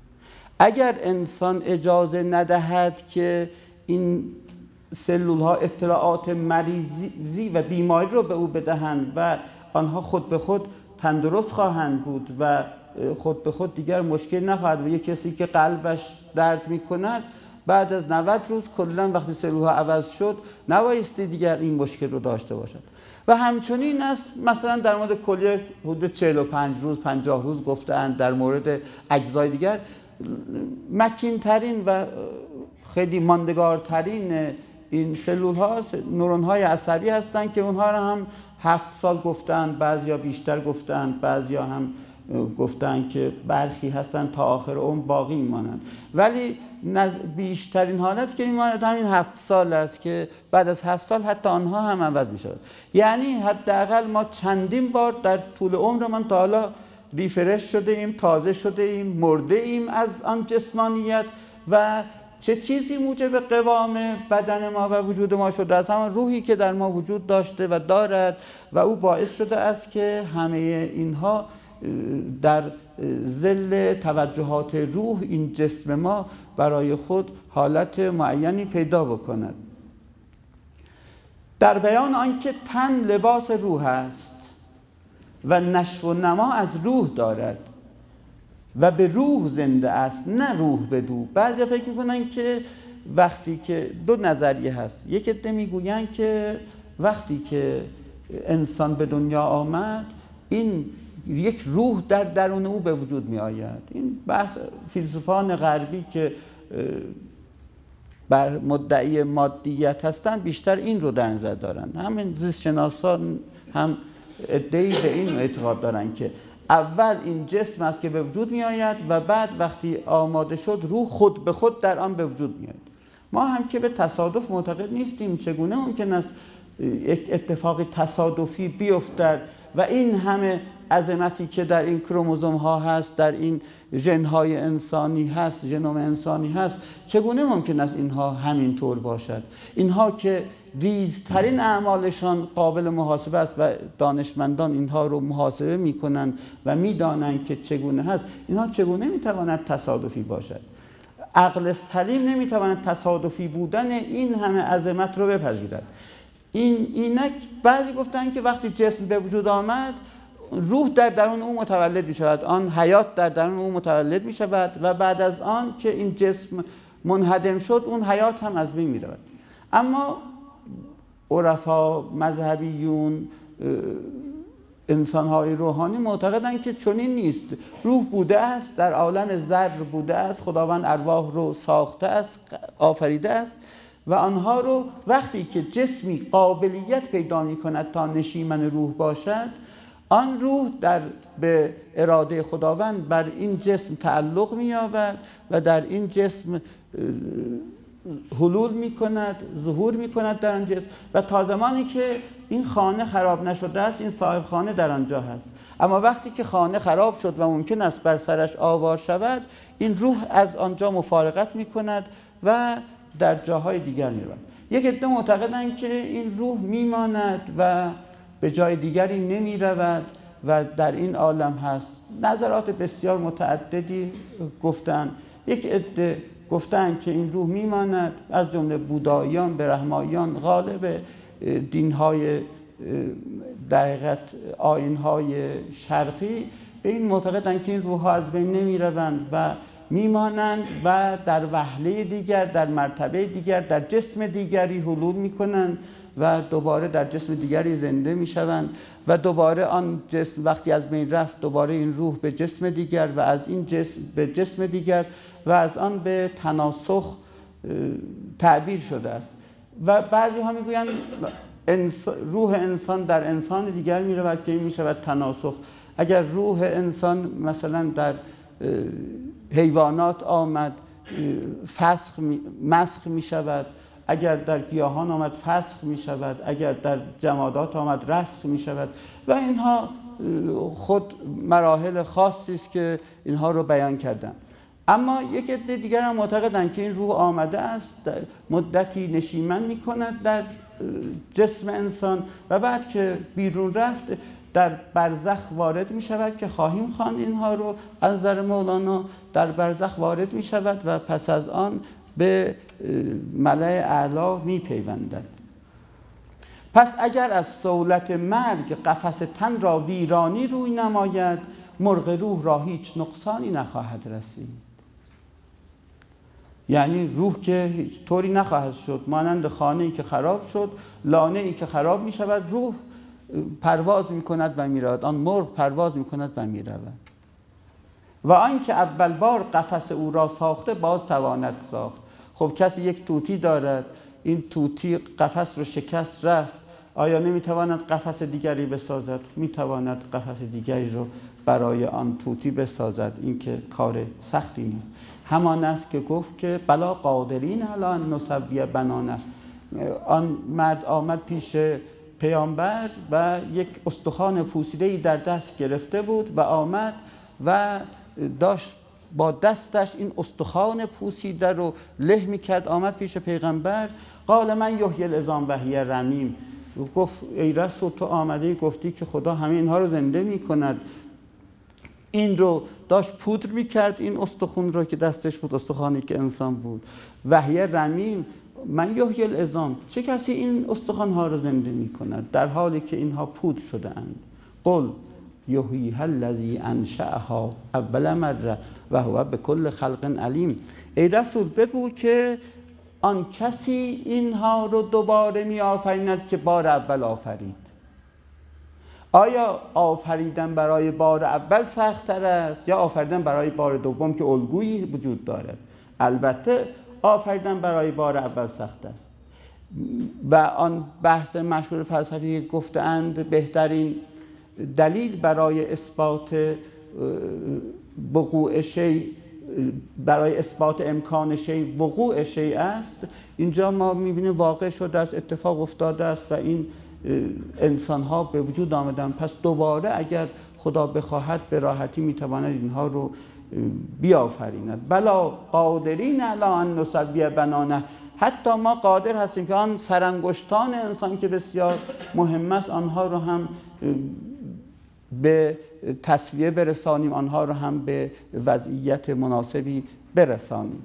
اگر انسان اجازه ندهد که این سلول ها اطلاعات مریضی و بیماری رو به او بدهند و آنها خود به خود تندرست خواهند بود و خود به خود دیگر مشکل نخواهد و یک کسی که قلبش درد می کند بعد از 90 روز کلا وقتی سلول ها عوض شد نبایستی دیگر این مشکل رو داشته باشد. و همچنین است مثلا در مورد کلیه حدود 45 روز 50 روز گفتند. در مورد اجزای دیگر مکین ترین و خیلی ماندگارترین این سلول ها نورون های عصبی هستند که اونها رو هم 7 سال گفتند، بعضیا بیشتر گفتند، بعضیا هم گفتند که برخی هستند تا آخر عمر باقی میمانند، ولی بیشترین حالت که میماند همین 7 سال است که بعد از 7 سال حتی آنها هم عوض می شود. یعنی حداقل ما چندین بار در طول عمرمان تا حالا ریفرش شده ایم، تازه شده ایم، مرده ایم از آن جسمانیت و چه چیزی موجب قوام بدن ما و وجود ما شده است؟ همان روحی که در ما وجود داشته و دارد و او باعث شده است که همه اینها در ظل توجهات روح این جسم ما برای خود حالت معینی پیدا بکند. در بیان آنکه تن لباس روح است و نشو و نما از روح دارد و به روح زنده است نه روح بدو. بعضی فکر میکنن که وقتی که دو نظریه هست، یک عده میگوین که وقتی که انسان به دنیا آمد این یک روح در درون او به وجود می آید. این بحث فیلسوفان غربی که بر مدعی مادیت هستند بیشتر این رو در نظر دارند. همین زیستشناسان هم عده‌ای به این اعتقاد دارند که اول این جسم است که به وجود می آید و بعد وقتی آماده شد روح خود به خود در آن به وجود می آید. ما هم که به تصادف معتقد نیستیم. چگونه ممکن است یک اتفاق تصادفی بیفتد و این همه عظمتی که در این کروموزوم ها هست، در این ژن های انسانی هست، ژنوم انسانی هست، چگونه ممکن است اینها همین طور باشد؟ اینها که ریزترین اعمالشان قابل محاسبه است و دانشمندان اینها رو محاسبه میکنند و میدانند که چگونه هست، اینها چگونه میتواند تصادفی باشد؟ عقل سلیم نمیتواند تصادفی بودن این همه عظمت رو بپذیرد. اینک بعضی گفتن که وقتی جسم به وجود آمد روح در درون او متولد می شود، آن حیات در درون او متولد می شود و بعد از آن که این جسم منهدم شد اون حیات هم از بین می رود. اما عرفا، مذهبیون، انسان‌های روحانی معتقدند که چنین نیست. روح بوده است، در عالم ذر بوده است، خداوند ارواح رو ساخته است، آفریده است و آنها رو وقتی که جسمی قابلیت پیدا می کند تا نشیمن روح باشد، آن روح به اراده خداوند بر این جسم تعلق می یابد و در این جسم حلول می کند، ظهور می کند در آن جسم و تا زمانی که این خانه خراب نشده است این صاحب خانه در آنجا هست. اما وقتی که خانه خراب شد و ممکن است بر سرش آوار شود، این روح از آنجا مفارقت می کند و در جاهای دیگر می رود. یک عده معتقدند که این روح می ماند و به جای دیگری نمی رود و در این عالم هست. نظرات بسیار متعددی گفتن. یک عده گفتن که این روح میماند، از جمله بوداییان، برهمایان، غالب دینهای در حقیقت آیین‌های شرقی به این معتقدند که این روح‌ها از بین نمی‌روند و میمانند و در وهله دیگر، در مرتبه دیگر، در جسم دیگری حلول می‌کنند و دوباره در جسم دیگری زنده می‌شوند و دوباره آن جسم وقتی از بین رفت دوباره این روح به جسم دیگر و از این جسم به جسم دیگر و از آن به تناسخ تعبیر شده است. و بعضی ها میگویند روح انسان در انسان دیگر میرود که این میشود تناسخ. اگر روح انسان مثلا در حیوانات آمد مسخ میشود، اگر در گیاهان آمد فسخ میشود، اگر در جمادات آمد رسخ میشود و اینها خود مراحل خاصی است که اینها رو بیان کردم. اما یک عده دیگر هم معتقدند که این روح آمده است، مدتی نشیمن میکند در جسم انسان و بعد که بیرون رفت در برزخ وارد می شود که خواهیم خواند اینها رو از نظر مولانا. در برزخ وارد می شود و پس از آن به ملأ اعلی می پیوندد. پس اگر از صولت مرگ قفس تن را ویرانی روی نماید، مرغ روح را هیچ نقصانی نخواهد رسید. یعنی روح که هیچ طوری نخواهد شد، مانند خانه‌ای که خراب شد، لانه‌ای که خراب می شود، روح پرواز می کند و می رود. آن مرغ پرواز می کند و می رود. و آن که اول بار قفس او را ساخته باز تواند ساخت. خب کسی یک طوطی دارد، این طوطی قفس رو شکست رفت، آیا نمی تواند قفس دیگری بسازد؟ می تواند قفس دیگری رو برای آن طوطی بسازد. این که کار سختی نیست. همان است که گفت که بلا قادرین علی ان نسوی بنانه. آن مرد آمد پیش پیامبر و یک استخوان پوسیده‌ای در دست گرفته بود و آمد و داشت با دستش این استخوان پوسیده رو له می‌کرد. آمد پیش پیغمبر، قال من یحیی العظام و هی رمیم. گفت ای رسول تو آمدی گفتی که خدا همه اینها رو زنده می‌کند. این رو داشت پودر می‌کرد، این استخوان رو که دستش بود، استخوانی که انسان بود. و هی رمیم، من یحیی العظام، چه کسی این استخوان‌ها رو زنده می‌کند در حالی که اینها پودر شده اند؟ قل یحییها الذی انشأها اول مره و هو بكل خلق علیم. ای رسول بگو که آن کسی اینها رو دوباره می‌آفریند که بار اول آفرید. آیا آفریدن برای بار اول سخت‌تر است یا آفریدن برای بار دوم که الگویی وجود دارد؟ البته آفریدن برای بار اول سخت است. و آن بحث مشهور فلسفی که گفتند بهترین دلیل برای اثبات وقوع شیء، برای اثبات امکان شیء وقوع شیء است. اینجا ما می‌بینیم واقع شده است، اتفاق افتاده است و این انسان‌ها به وجود آمدن. پس دوباره اگر خدا بخواهد به راحتی می‌تواند اینها رو بیافریند. بلا قادرین علی ان نسوی بنانه. حتی ما قادر هستیم که آن سرانگشتان انسان که بسیار مهم است آنها رو هم به تسویه برسانیم، آنها رو هم به وضعیت مناسبی برسانیم.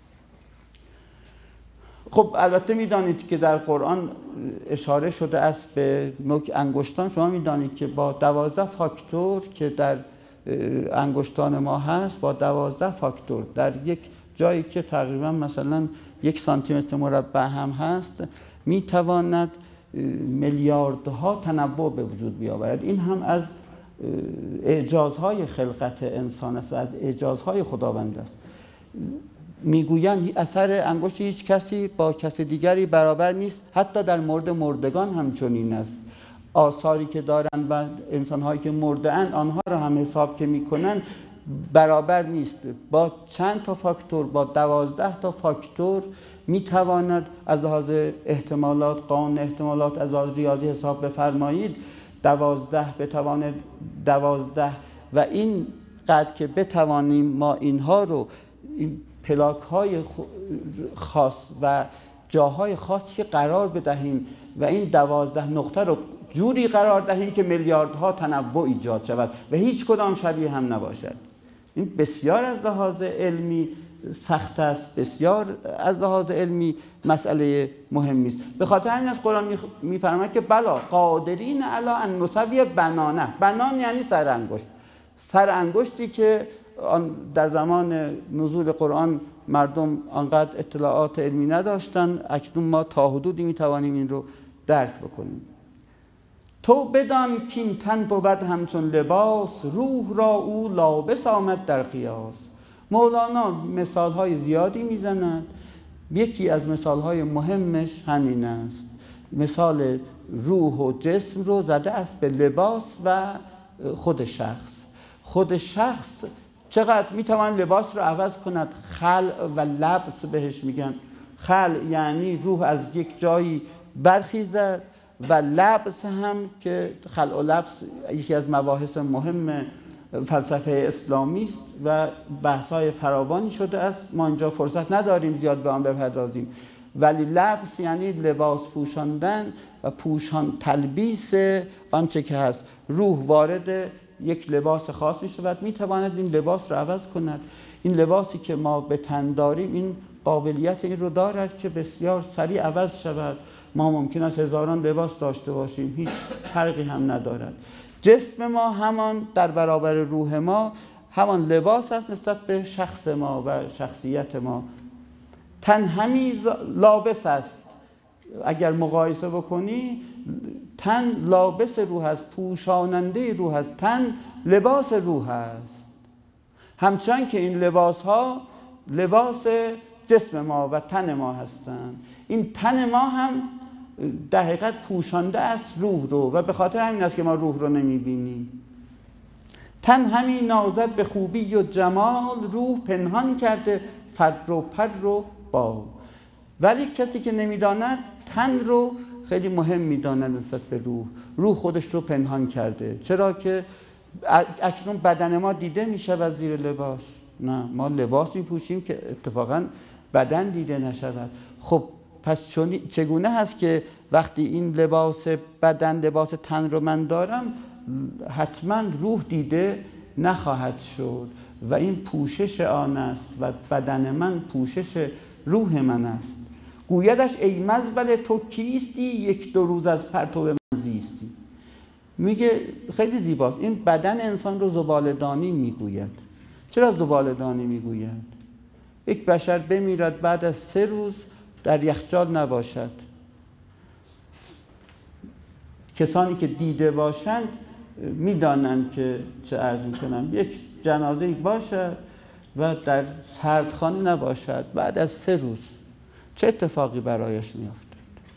خب البته میدانید که در قرآن اشاره شده است به نوک انگشتان. شما میدانید که با 12 فاکتور که در انگشتان ما هست، با 12 فاکتور در یک جایی که تقریبا مثلا 1 سانتی متر مربع هم هست میتواند میلیاردها تنوع به وجود بیاورد. این هم از اعجازهای خلقت انسان است و از اعجازهای خداوند است. میگویند اثر انگشت هیچ کسی با کسی دیگری برابر نیست، حتی در مورد مردگان هم چنین است. آثاری که دارند و انسان‌هایی که مرده اند آنها را هم حساب که می‌کنند برابر نیست. با چند تا فاکتور، با 12 تا فاکتور میتواند از لحاظ احتمالات، قانون احتمالات، از لحاظ ریاضی حساب بفرمایید 12 بتواند 12 و این قدر که بتوانیم ما اینها رو، این پلاک‌های خاص و جاهای خاصی که قرار بدهیم و این 12 نقطه رو جوری قرار دهی که میلیاردها تنوع ایجاد شود و هیچ کدام شبیه هم نباشد. این بسیار از لحاظ علمی سخت است، بسیار از لحاظ علمی مسئله مهمی است. به خاطر همین از قرآن میفرماید که بلا قادرین علی ان نسوی بنانه. بنان یعنی سر انگشت. سر انگشتی که در زمان نزول قرآن مردم آنقدر اطلاعات علمی نداشتن، اکنون ما تا حدودی میتوانیم این رو درک بکنیم. تو بدان کین تن بود همچون لباس، روح را او لابس آمد در قیاس. مولانا مثالهای زیادی میزند، یکی از مثالهای مهمش همین است. مثال روح و جسم رو زده است به لباس و خود شخص. خود شخص چقدر میتوان لباس رو عوض کند. خلع و لبس بهش میگن. خلع یعنی روح از یک جایی برخیزد و لبس هم که خلع و لبس یکی از مباحث مهم فلسفه اسلامی است و بحث‌های فراوانی شده است. ما اینجا فرصت نداریم زیاد به آن بپردازیم، ولی لبس یعنی لباس پوشاندن و تلبیس آنچه که هست. روح وارد یک لباس خاص می شود، می تواند این لباس رو عوض کند. این لباسی که ما به تن داریم این قابلیت این رو دارد که بسیار سریع عوض شود. ما ممکن است هزاران لباس داشته باشیم، هیچ فرقی هم ندارد. جسم ما همان در برابر روح ما همان لباس است نسبت به شخص ما و شخصیت ما. تن همی لابس است. اگر مقایسه بکنی تن لابس روح است، پوشاننده روح است. تن لباس روح است، همچنان که این لباس ها لباس جسم ما و تن ما هستند. این تن ما هم در حقیقت پوشانده است روح رو و به خاطر همین است که ما روح رو نمیبینیم. تن همین نازد به خوبی و جمال، روح پنهان کرده فر و پر و بال. ولی کسی که نمیداند تن رو خیلی مهم میداند نسبت به روح. روح خودش رو پنهان کرده. چرا که اکنون بدن ما دیده میشود زیر لباس. نه، ما لباس میپوشیم که اتفاقا بدن دیده نشود. خب پس چگونه هست که وقتی این لباس بدن، لباس تن رو من دارم، حتما روح دیده نخواهد شد و این پوشش آن است و بدن من پوشش روح من است. گویدش ای مزبل تو کیستی، یک دو روز از پرتو من زیستی. میگه خیلی زیباست. این بدن انسان رو زباله‌دانی میگوید. چرا زباله‌دانی میگوید؟ یک بشر بمیرد بعد از 3 روز در یخچال نباشد. کسانی که دیده باشند میدانند که چه عرض میکنم. یک جنازه باشد و در سردخانه نباشد بعد از 3 روز چه اتفاقی برایش میافتد؟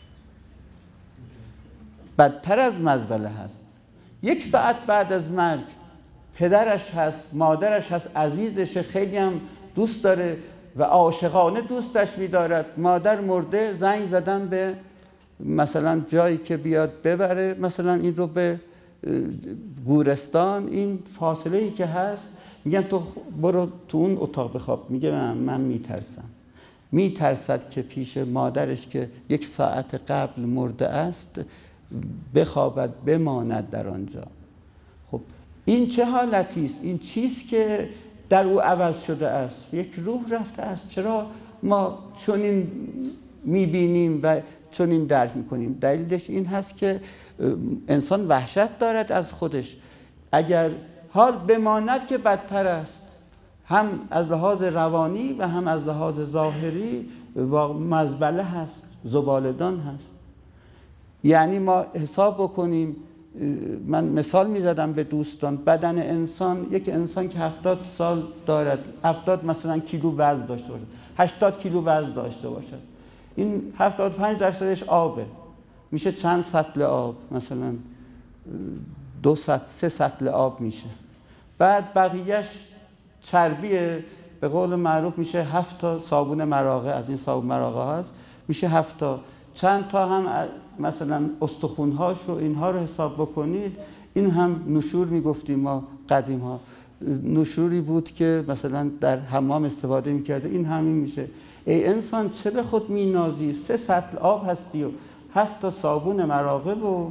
بدتر از مزبله هست. 1 ساعت بعد از مرگ پدرش هست، مادرش هست، عزیزش، خیلی هم دوست داره و عاشقانه دوستش می‌دارد. مادر مرده، زنگ زدن به مثلا جایی که بیاد ببره مثلا این رو به گورستان. این فاصله‌ای که هست میگن تو برو تو اون اتاق بخواب. میگه من میترسد که پیش مادرش که 1 ساعت قبل مرده است بخوابد، بماند در آنجا. خب این چه حالتی است؟ این چیست که در او عوض شده است؟ یک روح رفته است. چرا ما چنین میبینیم و چنین درک میکنیم؟ دلیلش این هست که انسان وحشت دارد از خودش. اگر حال بماند که بدتر است، هم از لحاظ روانی و هم از لحاظ ظاهری مزبله هست، زباله‌دان هست. یعنی ما حساب بکنیم، من مثال میزدم به دوستان، بدن انسان، یک انسان که 70 سال دارد، 70 مثلا کیلو وزن داشته باشد، 80 کیلو وزن داشته باشد، این 75% آبه، میشه چند سطل آب؟ مثلا 2 سطل 3 سطل آب میشه. بعد بقیهش چربیه، به قول معروف میشه 7 تا صابون مراغه. از این صابون مراغه هست میشه 7 تا. چند تا هم مثلا استخونهاش رو اینها رو حساب بکنید. این هم نشور میگفتیم ما قدیم ها، نشوری بود که مثلا در حمام استفاده میکرده. این همین میشه. ای انسان چه به خود مینازی؟ 3 سطل آب هستی و 7 تا صابون مراغه و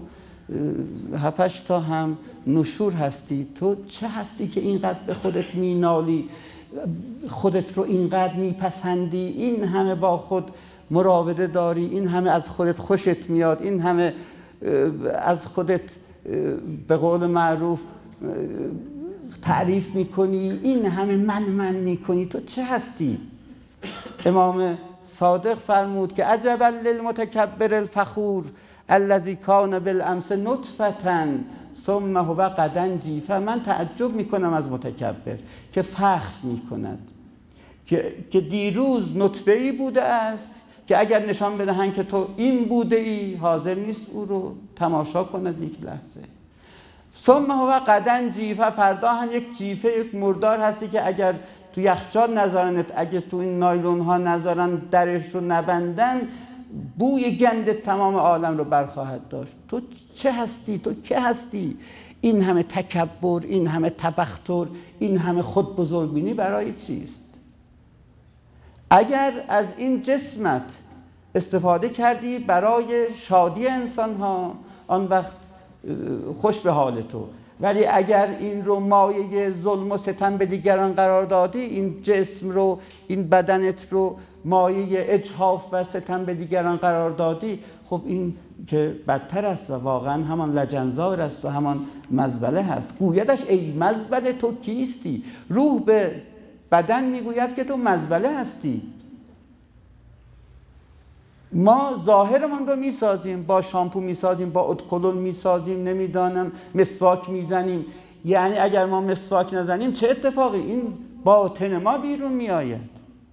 7-8 تا هم نشور هستی. تو چه هستی که اینقدر به خودت مینالی، خودت رو اینقدر میپسندی، این همه با خود مراوده داری، این همه از خودت خوشت میاد، این همه از خودت به قول معروف تعریف میکنی، این همه من میکنی، تو چه هستی؟ امام صادق فرمود که عجبا للمتکبر الفخور الذی کان بالامس نطفة ثم هو غدا جیفة. من تعجب میکنم از متکبر که فخر میکند که دیروز نطفه‌ای بوده است که اگر نشان بدهند که تو این بوده ای، حاضر نیست او رو تماشا کند یک لحظه. ثم هو غدا جیفة، فردا هم یک جیفه، یک مردار هستی که اگر تو یخچال نذارنت، اگر تو این نایلون ها نذارن، درش رو نبندن، بوی گند تمام عالم رو برخواهد داشت. تو چه هستی؟ تو که هستی؟ این همه تکبر، این همه تبختر، این همه خود بزرگبینی برای چیست؟ اگر از این جسمت استفاده کردی برای شادی انسان ها، آن وقت خوش به حال تو، ولی اگر این رو مایه ظلم و ستم به دیگران قرار دادی، این جسم رو، این بدنت رو مایه اجحاف و ستم به دیگران قرار دادی، خب این که بدتر است و واقعا همان لجنزار است و همان مزبله هست. گویدش ای مزبله تو کیستی؟ روح به بدن میگوید که تو مزبله هستی. ما ظاهرمان رو میسازیم، با شامپو میسازیم، با ادکلون میسازیم، نمیدانم مسواک میزنیم. یعنی اگر ما مسواک نزنیم چه اتفاقی؟ این باطن ما بیرون میآید.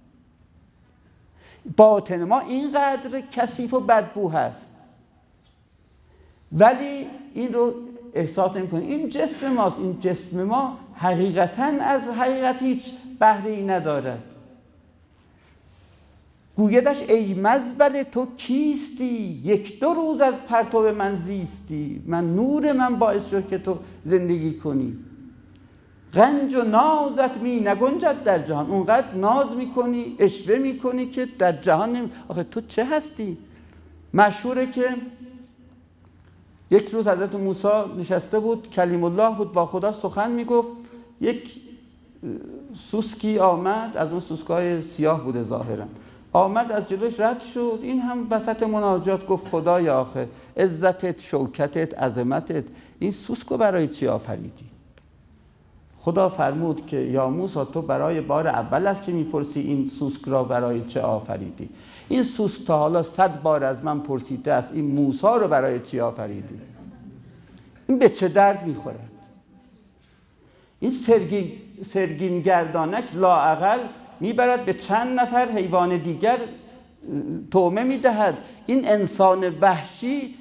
باطن ما اینقدر کثیف و بدبو هست، ولی این رو احساس نمی‌کنیم. این جسم ماست، این جسم ما حقیقتاً از حقیقت هیچ بهره‌ای ندارد. گویدش ای مزبله تو کیستی؟ 1-2 روز از پرتو من زیستی. نور من باعث شد که تو زندگی کنی. غنج و نازت می نگنجد در جهان. اونقدر ناز میکنی، عشوه میکنی که در جهان آخه تو چه هستی؟ مشهوره که یک روز حضرت موسی نشسته بود، کلیم الله بود، با خدا سخن میگفت. یک سوسکی آمد، از اون سوسکای سیاه بوده ظاهرا، آمد از جلوش رد شد. این هم وسط مناجات گفت خدایا آخه عزتت، شوکتت، عظمتت، این سوسکو برای چی آفریدی؟ خدا فرمود که یا موسی تو برای بار اول است که میپرسی این سوسک را برای چه آفریدی. این سوسک تا حالا 100 بار از من پرسیده است این موسی رو برای چی آفریدی. این به چه درد میخورد؟ این سرگین گردانک لااقل میبرد به چند نفر حیوان دیگر طعمه میدهد. این انسان وحشی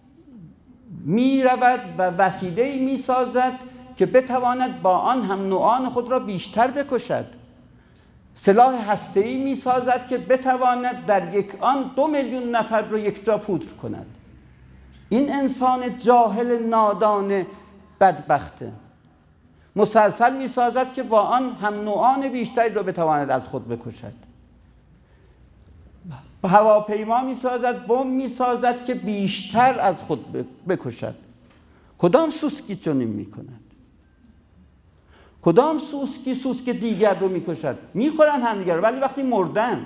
میرود و وسیله‌ای میسازد که بتواند با آن هم نوعان خود را بیشتر بکشد. سلاح هسته‌ای میسازد که بتواند در یک آن 2 میلیون نفر را یک جا پودر کند. این انسان جاهل نادان بدبخته مسلسل میسازد که با آن هم نوعان بیشتری را بتواند از خود بکشد. هواپیما میسازد، بمب میسازد که بیشتر از خود بکشد. کدام سوسکی چنین میکند؟ کدام سوسک دیگر رو میکشد؟ میخورن همدیگر رو، ولی وقتی مردن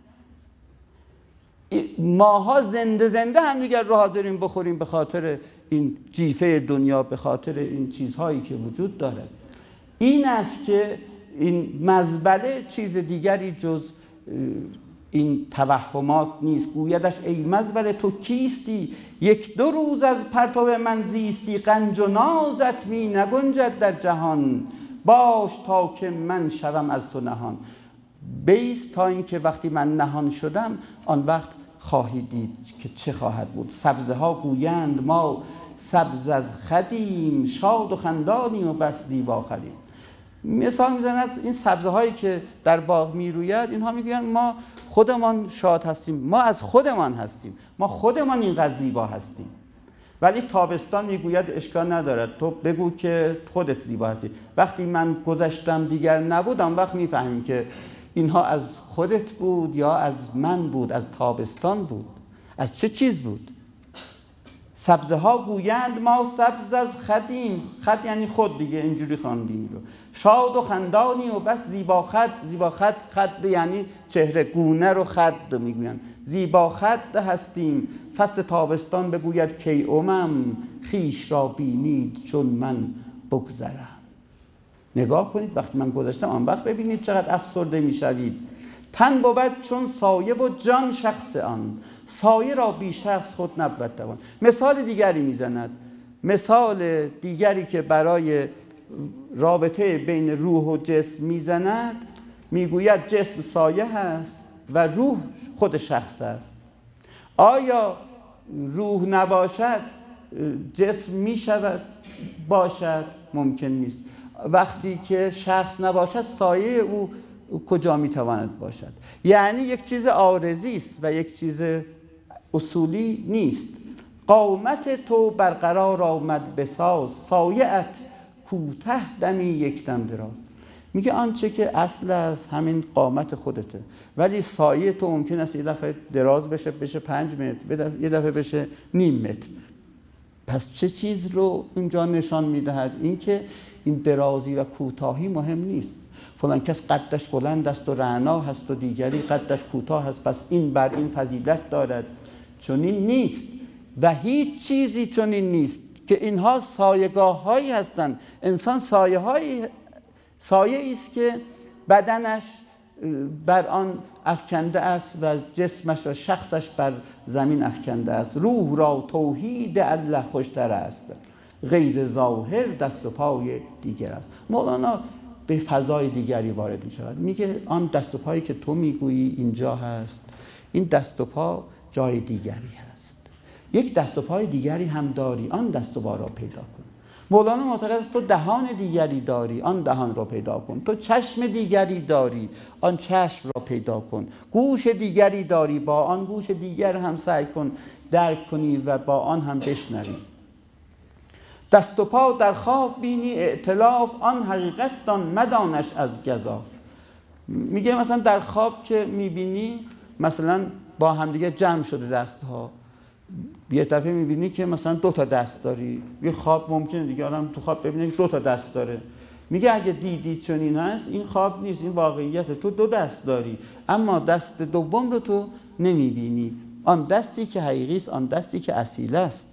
ماها زنده همدیگر رو حاضرین بخوریم به خاطر این جیفه دنیا، به خاطر این چیزهایی که وجود داره. این است که این مزبله چیز دیگری جز این توهمات نیست. گویدش ای مزبله تو کیستی؟ 1-2 روز از پرتو من زیستی. غنج و نازت می نگنجد در جهان. باش تا که من شوم از تو نهان. بیست تا اینکه وقتی من نهان شدم آن وقت خواهی دید که چه خواهد بود. سبزه ها گویند ما سبز از خدیم، شاد و خندانیم و بس زیبا خدیم. مثال میزند این سبزه هایی که در باغ میروید، اینها میگویند ما خودمان شاد هستیم، ما از خودمان هستیم، ما خودمان اینقدر زیبا هستیم. ولی تابستان میگوید اشکال ندارد، تو بگو که خودت زیبا هستی. وقتی من گذشتم دیگر نبودم، وقت میفهمیم که اینها از خودت بود یا از من بود، از تابستان بود، از چه چیز بود. سبزه ها گویند ما سبز از خدیم، خد یعنی خود دیگه، اینجوری خواندیم رو. شاد و خندانی و بس زیبا خد، زیبا خد، خد یعنی چهره، گونه رو خد میگویند. زیبا خد هستیم، فصل تابستان بگوید کی خویش را بینید چون من بگذرم. نگاه کنید وقتی من گذاشتم آن وقت ببینید چقدر افسرده میشوید. تن بود چون سایه و جان شخص آن، سایه را بی شخص خود نبود توان. مثال دیگری میزند، مثال دیگری که برای رابطه بین روح و جسم میزند، میگوید جسم سایه هست و روح خود شخص است. آیا روح نباشد جسم میشود باشد؟ ممکن نیست. وقتی که شخص نباشد سایه او کجا میتواند باشد؟ یعنی یک چیز عارضی است و یک چیز اصولی نیست. قامت تو برقرار آمد بساز، سایه‌ات کوته دمی یک دم دراز. میگه آنچه که اصل است همین قامت خودته، ولی سایه تو ممکن است یه دفعه دراز بشه 5 متر، یه دفعه بشه نیم متر. پس چه چیز رو اونجا نشان میدهد؟ این که این درازی و کوتاهی مهم نیست. فلان کس قدش بلند است و رعنا هست و دیگری قدش کوتاه است، پس این بر این فضیلت دارد. چنین نیست و هیچ چیزی چنین نیست که اینها سایه‌گاه هایی هستند. انسان سایه است که بدنش بر آن افکنده است و جسمش و شخصش بر زمین افکنده است. روح را توحید الله خوشتر است، غیر ظاهر دست و پای دیگر است. مولانا به فضای دیگری وارد می شود. میگه آن دست و پایی که تو میگویی اینجا هست، این دست و پا جای دیگری هست. یک دست و پای دیگری هم داری، آن دست و پا را پیدا کن. مولانا معتقد است تو دهان دیگری داری، آن دهان را پیدا کن. تو چشم دیگری داری، آن چشم را پیدا کن. گوش دیگری داری، با آن گوش دیگر هم سعی کن درک کنی و با آن هم بشنوی. دست و پا در خواب بینی ائتلاف، آن حقیقت دان مدانش از گزاف. میگه مثلا در خواب که میبینی مثلا با همدیگه جمع شده دستها، یه دفعه میبینی که مثلا 2 تا دست داری. یه خواب ممکنه دیگه آدم تو خواب ببینه که 2 تا دست داره. میگه اگه دیدی چنین هست، این خواب نیست، این واقعیت. تو 2 دست داری اما دست دوم رو تو نمیبینی. آن دستی که حقیقی است، آن دستی که اصیل است.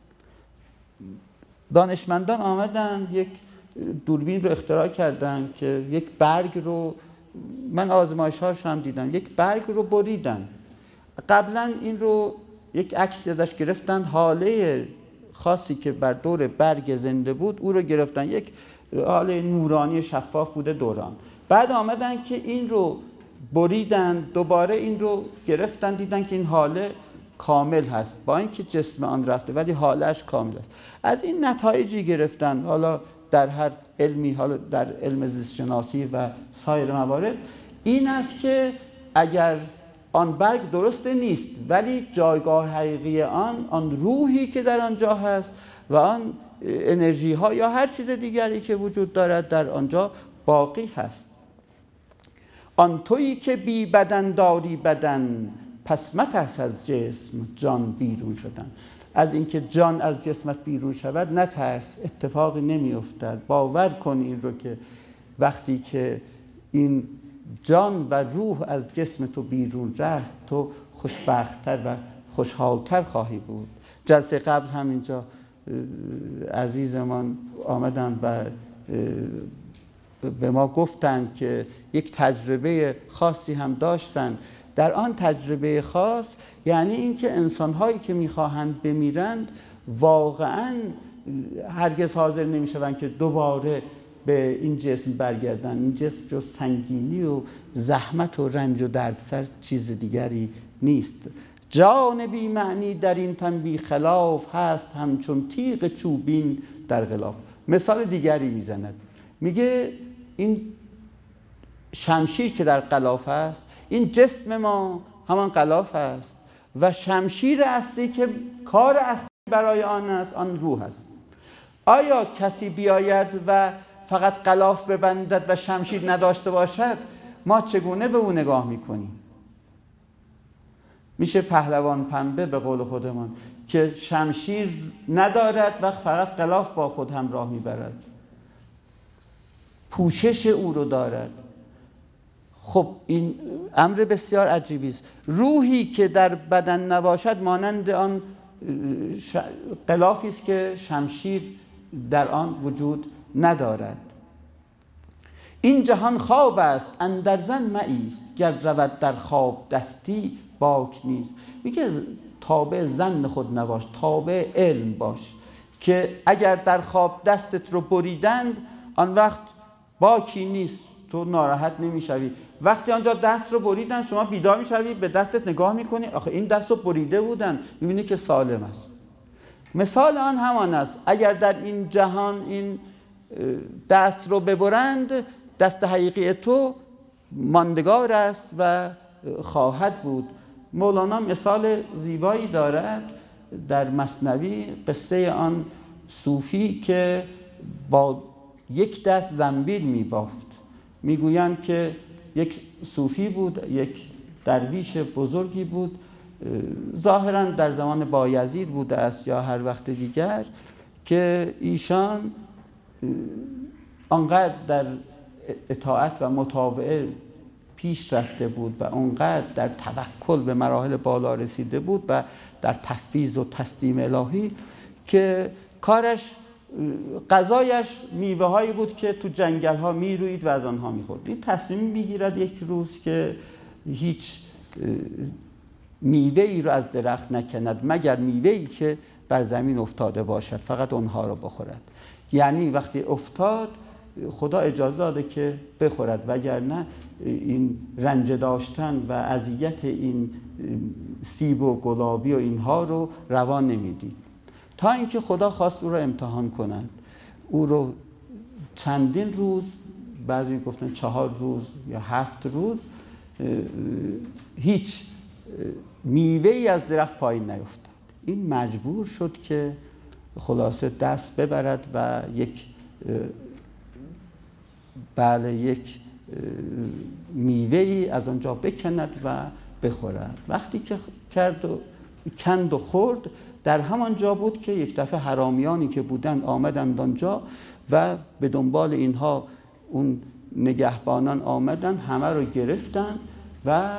دانشمندان آمدن یک دوربین رو اختراع کردن که یک برگ رو، من آزمایش‌هاش هم دیدم، یک برگ رو بریدن. قبلا این رو یک عکس ازش گرفتن، حاله خاصی که بر دور برگ زنده بود او رو گرفتن، یک حاله نورانی شفاف بوده دوران. بعد آمدن که این رو بریدن، دوباره این رو گرفتن، دیدن که این حاله کامل هست، با اینکه جسم آن رفته ولی حالش کامل است. از این نتایجی گرفتن، حالا در هر علمی، حالا در علم زیست شناسی و سایر موارد، این است که اگر آن برگ درسته نیست ولی جایگاه حقیقی آن روحی که در آنجا هست و آن انرژی ها یا هر چیز دیگری که وجود دارد در آنجا باقی هست. آن تویی که بی بدن داری بدن، پس مترس از جسم جان بیرون شدن. از اینکه جان از جسمت بیرون شود نترس، اتفاقی نمی افتد. باور کن این رو که وقتی که این جان و روح از جسم تو بیرون رفت، تو خوشبخت‌تر و خوشحال‌تر خواهی بود. جلسه قبل همینجا عزیزمان آمدن و به ما گفتن که یک تجربه خاصی هم داشتن. در آن تجربه خاص یعنی اینکه انسان‌هایی که می‌خواهند بمیرند واقعاً هرگز حاضر نمی‌شوند که دوباره به این جسم برگردن. این جسم جز سنگینی و زحمت و رنج و دردسر چیز دیگری نیست. جان بی معنی در این تن بی خلاف، هست همچون تیغ چوبین در غلاف. مثال دیگری میزند، میگه این شمشیر که در غلاف است، این جسم ما همان غلاف است و شمشیر اصلی که کار اصلی برای آن است آن روح است. آیا کسی بیاید و فقط غلاف ببندد و شمشیر نداشته باشد، ما چگونه به او نگاه میکنیم؟ میشه پهلوان پنبه به قول خودمان که شمشیر ندارد و فقط غلاف با خود همراه میبرد، پوشش او رو دارد. خب این امر بسیار عجیبی است. روحی که در بدن نباشد مانند آن غلافی است که شمشیر در آن وجود ندارد. این جهان خواب است اندر زن مایست، گر رود در خواب دستی باک نیست. میگه تابع زن خود نباش، تابع علم باش که اگر در خواب دستت رو بریدند آن وقت باکی نیست، تو ناراحت نمیشوی. وقتی آنجا دست رو بریدن شما بیدار میشوی، به دستت نگاه میکنی، آخه این دست رو بریده بودن، میبینی که سالم است. مثال آن همان است. اگر در این جهان این دست رو ببرند، دست حقیقی تو ماندگار است و خواهد بود. مولانا مثال زیبایی دارد در مثنوی، قصه آن صوفی که با یک دست زنبیل میبافت. میگویند که یک صوفی بود، یک درویش بزرگی بود، ظاهراً در زمان بایزید بوده است یا هر وقت دیگر، که ایشان آنقدر در اطاعت و مطاوعه پیش رفته بود و آنقدر در توکل به مراحل بالا رسیده بود و در تفویض و تسلیم الهی که کارش غذایش میوه هایی بود که تو جنگل ها میروید و از آنها میخورد. این تصمیم میگیرد یک روز که هیچ میوه ای رو از درخت نکند مگر میوه ای که بر زمین افتاده باشد، فقط اونها رو بخورد. یعنی وقتی افتاد خدا اجازه داده که بخورد، وگرنه این رنج داشتن و اذیت این سیب و گلابی و اینها رو روا نمیدید، تا اینکه خدا خواست او رو امتحان کند. او رو چندین روز، بعضی گفتن 4 روز یا 7 روز، هیچ میوه‌ای از درخت پایین نیفتاد. این مجبور شد که خلاصه دست ببرد و یک میوه‌ای از آنجا بکند و بخورد. وقتی که کند و خورد، در همان جا بود که یک دفعه حرامیانی که بودن آمدند آنجا و به دنبال اینها اون نگهبانان آمدن، همه رو گرفتن و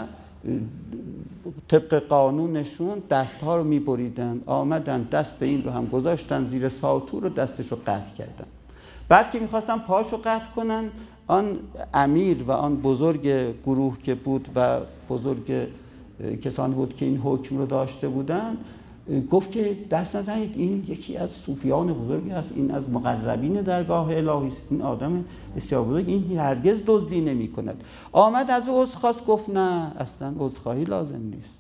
طبق قانونشون دستها رو میبریدن. آمدن دست این رو هم گذاشتن زیر ساطور و دستش رو قطع کردن. بعد که میخواستن پاشو قطع کنن، آن امیر و آن بزرگ گروه که بود و بزرگ کسانی بود که این حکم رو داشته بودن، گفت که دست نزنید، این یکی از صوفیان بزرگی است، این از مقربین درگاه الهی است، این آدم بسیار بزرگ، این هرگز دزدی نمی کند. آمد از او عذرخواست، گفت نه اصلا عذرخواهی لازم نیست،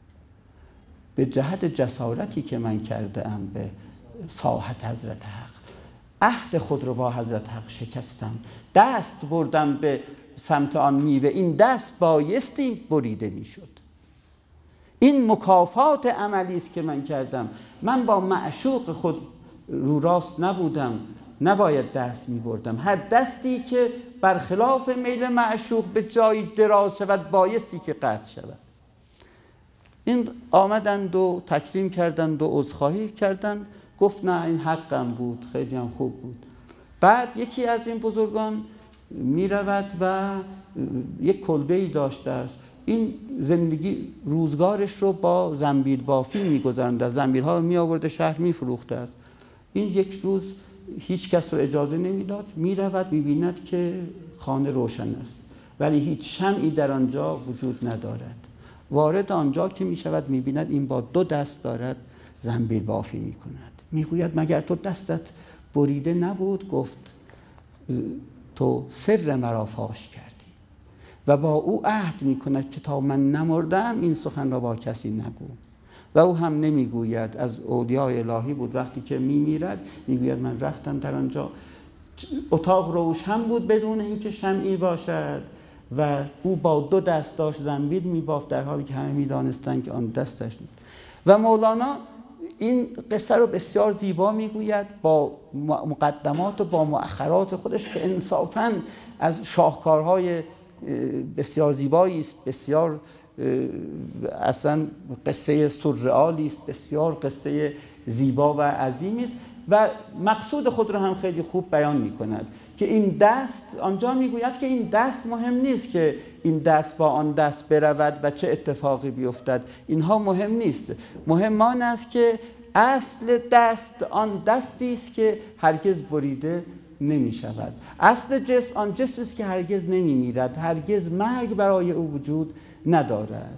به جهت جسارتی که من کرده ام به ساحت حضرت حق، عهد خود رو با حضرت حق شکستم، دست بردم به سمت آن میوه، این دست بایستی بریده میشد. این مکافات عملی است که من کردم. من با معشوق خود رو راست نبودم، نباید دست می بردم. هر دستی که برخلاف میل معشوق به جایی دراز شود بایستی که قطع شود. این آمدند و تکریم کردند و عذرخواهی کردند. گفت نه این حقم بود، خیلی هم خوب بود. بعد یکی از این بزرگان می رود و یک کلبه‌ای داشته است. این زندگی روزگارش رو با زنبیل بافی می‌گذراند، زنبیل ها رو می‌آورده شهر می‌فروخته است. این یک روز هیچ کس رو اجازه نمیداد، می‌رود می‌بیند که خانه روشن است ولی هیچ شمعی در آنجا وجود ندارد. وارد آنجا که می‌شود می‌بیند این با 2 دست دارد زنبیل بافی می‌کند. می‌گوید مگر تو دستت بریده نبود؟ گفت تو سر مرا فاش کردی و با او عهد می‌کند که تا من نمردم این سخن را با کسی نگو. و او هم نمیگوید، از اولیای الهی بود. وقتی که میمیرد میگوید من رفتم در آنجا، اتاق روشن بود بدون اینکه شمعی باشد و او با 2 دست داشت زنبیل میبافت، در حالی که همه میدانستند که آن دستش نیست. و مولانا این قصه رو بسیار زیبا میگوید با مقدمات و با مؤخرات خودش که انصافاً از شاهکارهای بسیار زیبایی است، بسیار اصلا قصه سورئالی است، بسیار قصه زیبا و عظیمی است و مقصود خود را هم خیلی خوب بیان می‌کند که این دست، آنجا میگوید که این دست مهم نیست که این دست با آن دست برود و چه اتفاقی بیفتد، اینها مهم نیست. مهم آن است که اصل دست آن دستی است که هرگز بریده نمی شود. اصل جسم آن جسم است که هرگز نمی میرد، هرگز مرگ برای او وجود ندارد.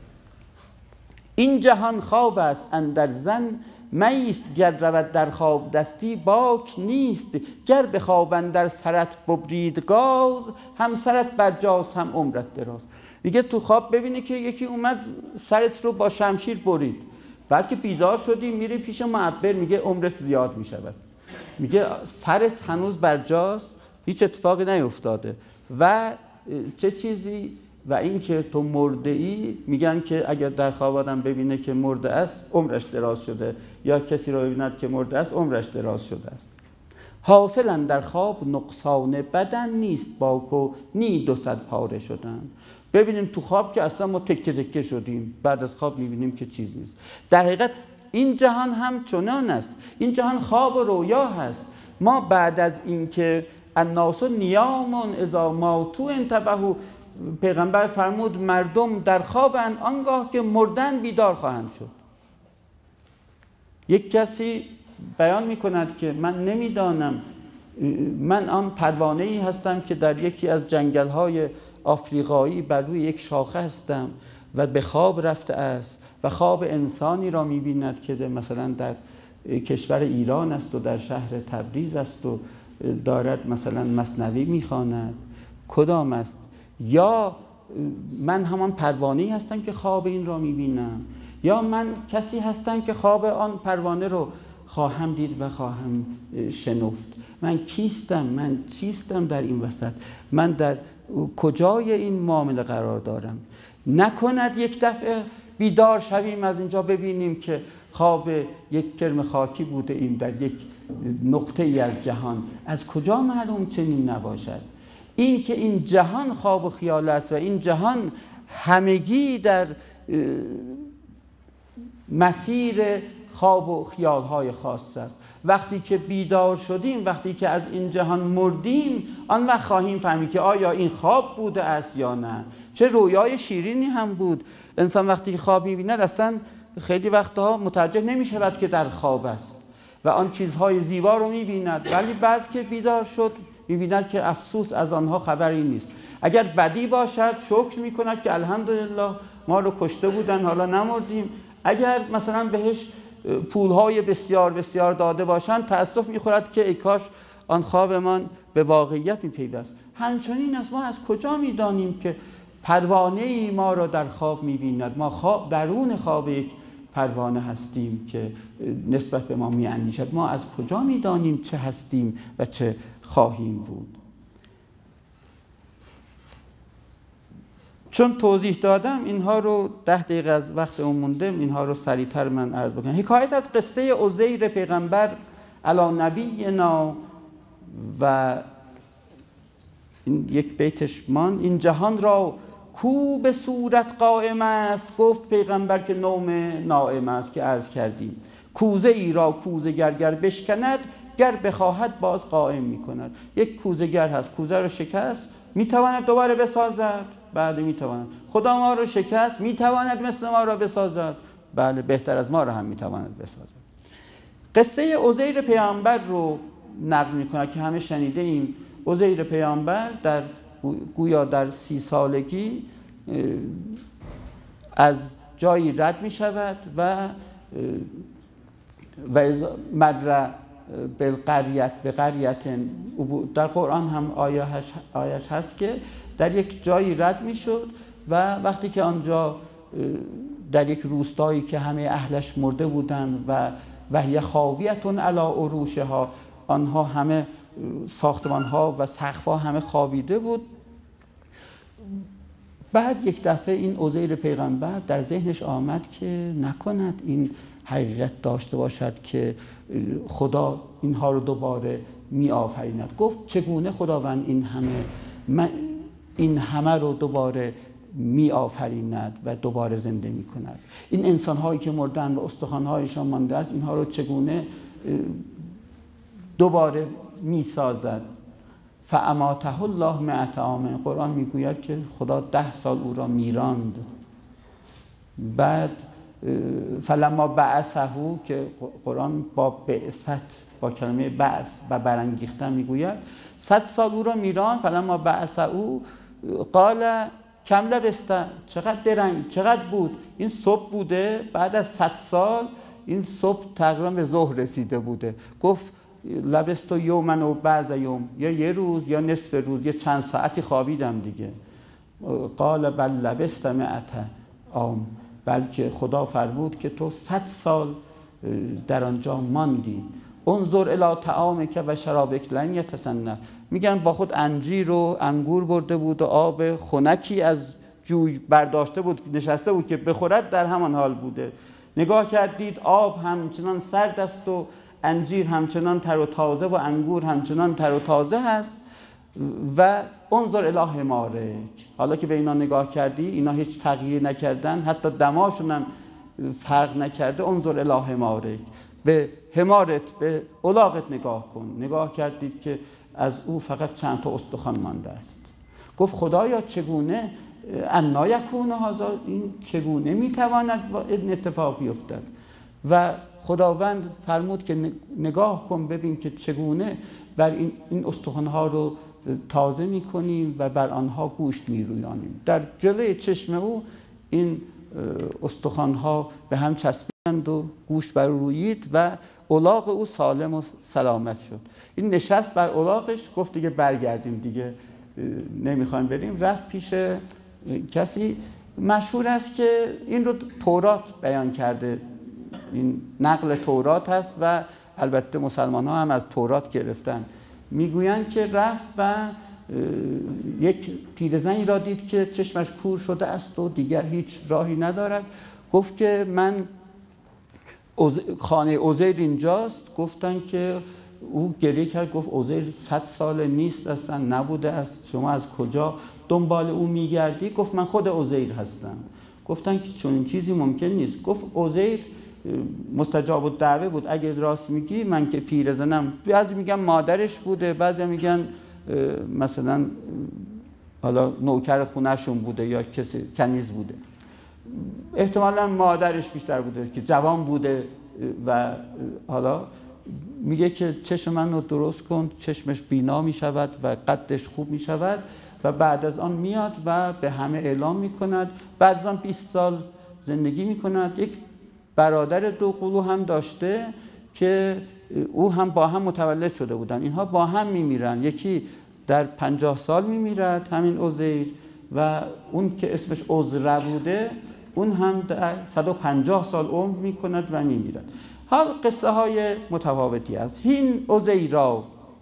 این جهان خواب است اندر زن میست، گر رود در خواب دستی باک نیست. گر به خواب اندر سرت ببرید گاز، هم سرت برجاست هم عمرت دراز. میگه تو خواب ببینی که یکی اومد سرت رو با شمشیر برید، بعد که بیدار شدی میری پیش معبر میگه عمرت زیاد میشود. میگه سرت هنوز برجاست، هیچ اتفاقی نیفتاده و چه چیزی، و این که تو مرده ای، میگن که اگر در خواب آدم ببینه که مرده است عمرش دراز شده، یا کسی رو ببیند که مرده است عمرش دراز شده است. حاصلا در خواب نقصان بدن نیست، باکو نی 200 پاره شدن. ببینیم تو خواب که اصلا ما تکه تکه شدیم، بعد از خواب میبینیم که چیز نیست. در حقیقت این جهان هم چنان است، این جهان خواب و رویا هست. ما بعد از این که الناس نیام اذا ماتوا انتبهوا، پیغمبر فرمود مردم در خوابند آنگاه که مردن بیدار خواهند شد. یک کسی بیان میکند که من نمیدانم، من آن پروانه‌ای هستم که در یکی از جنگل‌های آفریقایی بر روی یک شاخه هستم و به خواب رفته است و خواب انسانی را می‌بیند که مثلا در کشور ایران است و در شهر تبریز است و دارد مثلا مثنوی می‌خواند. کدام است؟ یا من همان پروانه‌ای هستم که خواب این را می‌بینم، یا من کسی هستم که خواب آن پروانه رو خواهم دید و خواهم شنفت. من کیستم؟ من چیستم در این وسط؟ من در کجای این معامله قرار دارم؟ نکند یک دفعه بیدار شویم از اینجا ببینیم که خواب یک کرم خاکی بوده ایم در یک نقطه ای از جهان. از کجا معلوم چنین نباشد؟ این که این جهان خواب و خیال است و این جهان همگی در مسیر خواب و خیال‌های خاص است. وقتی که بیدار شدیم، وقتی که از این جهان مردیم، آن وقت خواهیم فهمید که آیا این خواب بوده است یا نه. چه رویای شیرینی هم بود. انسان وقتی که خواب می‌بیند اصلا خیلی وقتها متوجه نمی‌شود که در خواب است و آن چیزهای زیبا رو می‌بیند، ولی بعد که بیدار شد می‌بیند که افسوس از آنها خبری نیست. اگر بدی باشد شکر می‌کند که الحمدلله ما رو کشته بودن حالا نمردیم. اگر مثلا بهش پولهای بسیار بسیار داده باشند تأسف می‌خورد که ای کاش آن خوابمان به واقعیت می‌پیوست. همچنین است، ما از کجا می‌دانیم که پروانه‌ای ما را در خواب می‌بیند؟ ما درون خواب یک پروانه هستیم که نسبت به ما می‌اندیشد. ما از کجا می‌دانیم چه هستیم و چه خواهیم بود؟ چون توضیح دادم اینها رو 10 دقیقه از وقت اون مونده، اینها رو سریعتر من عرض بکنم. حکایت از قصه عزیر پیغمبر علی نبینا و این یک بیتش مان: این جهان را کو به صورت قائم است، گفت پیغمبر که نوم نائم است که عرض کردیم. کوزه ای را کوزه گر بشکند، گر بخواهد باز قائم می کند. یک کوزه گر هست، کوزه رو شکست، میتواند دوباره بسازد؟ بله میتواند. خدا ما رو شکست، میتواند مثل ما را بسازد؟ بله بهتر از ما را هم میتواند بسازد. قصه عزیر پیامبر رو نقل میکنه که همه شنیده ایم. عزیر پیامبر گویا در 30 سالگی از جایی رد میشود و مر بالقریت به قریت، در قرآن هم آیش هست که در یک جایی رد میشد و وقتی که آنجا در یک روستایی که همه اهلش مرده بودند و هی خاویتون علی عروشها، آنها همه ساختمانها و سقفها همه خوابیده بود. بعد یک دفعه این عزیر پیغمبر در ذهنش آمد که نکند این حقیقت داشته باشد که خدا اینها رو دوباره می آفریند. گفت چگونه خداوند این همه رو دوباره می آفریند و دوباره زنده می کند. این انسان هایی که مردن و استخوان هایشان مانده است، اینها رو چگونه دوباره می سازد؟ فاماته الله 100 عام. قرآن میگوید که خدا 10 سال او را میراند. بعد فلما بعثه، که قرآن با بعثت، با کلمه بعث و برانگیختن میگوید 100 سال او را میراند. فلما بعثه قال کم لبسته، چقدر درنگ، چقدر بود؟ این صبح بوده. بعد از 100 سال این صبح تقریبا به ظهر رسیده بوده. گفت لبست و یومن و بعض یوم، یا یه روز یا نصف روز، یا چند ساعتی خوابیدم دیگه. قال بل لبست 100 عام، بلکه خدا فرمود که تو 100 سال در آنجا ماندی. انظر الی طعامک و شرابک لن یتسنى. میگن با خود انجیر و انگور برده بود و آب خنکی از جوی برداشته بود، نشسته بود که بخورد، در همان حال بوده. نگاه کردید آب همچنان سرد است و انجیر همچنان تر و تازه و انگور همچنان تر و تازه هست. و انظر الی حمارک، حالا که به اینا نگاه کردی، اینا هیچ تغییری نکردن، حتی دماشون هم فرق نکرده. انظر الی حمارک، به حمارت، به الاغت نگاه کن. نگاه کردید که از او فقط چند تا استخوان مانده است. گفت خدایا چگونه انا یکون هذا، این چگونه میتواند این اتفاق بیفتد؟ و خداوند فرمود که نگاه کن ببین که چگونه بر این استخوان‌ها رو تازه می‌کنیم و بر آنها گوشت می‌رویانیم. در جلوی چشم او این استخوان‌ها به هم چسبیدند و گوشت بر رویید و الاغ او سالم و سلامت شد. این نشست بر الاغش، گفت دیگه برگردیم، دیگه نمیخوایم بریم. رفت پیش کسی مشهور است که این رو تورات بیان کرده، این نقل تورات هست و البته مسلمان ها هم از تورات گرفتن. میگویند که رفت و یک پیرزنی را دید که چشمش کور شده است و دیگر هیچ راهی ندارد. گفت که من خانه عزیر اینجاست. گفتن که او گریه کرد، گفت عزیر 100 سال نیست اصلا، نبوده است، شما از کجا دنبال او میگردی؟ گفت من خود عزیر هستم. گفتن که چون این چیزی ممکن نیست. گفت عزیر مستجاب الدعوه بود، اگه راست میگی من که پیرزنم. بعضی میگن مادرش بوده، بعضی میگن مثلا حالا نوکر خونهشون بوده یا کسی کنیز بوده. احتمالا مادرش بیشتر بوده که جوان بوده و حالا میگه که چشم من رو درست کن، چشمش بینا میشود و قدش خوب میشود و بعد از آن میاد و به همه اعلام میکند. بعد از آن 20 سال زندگی میکند. یک برادر دوقلو هم داشته که او هم با هم متولد شده بودن. اینها با هم میمیرن، یکی در 50 سال میمیرد همین عزیر و اون که اسمش عزره بوده اون هم در 150 سال عمر میکند و میمیرد. حال قصه های متفاوتی است. این عزیر را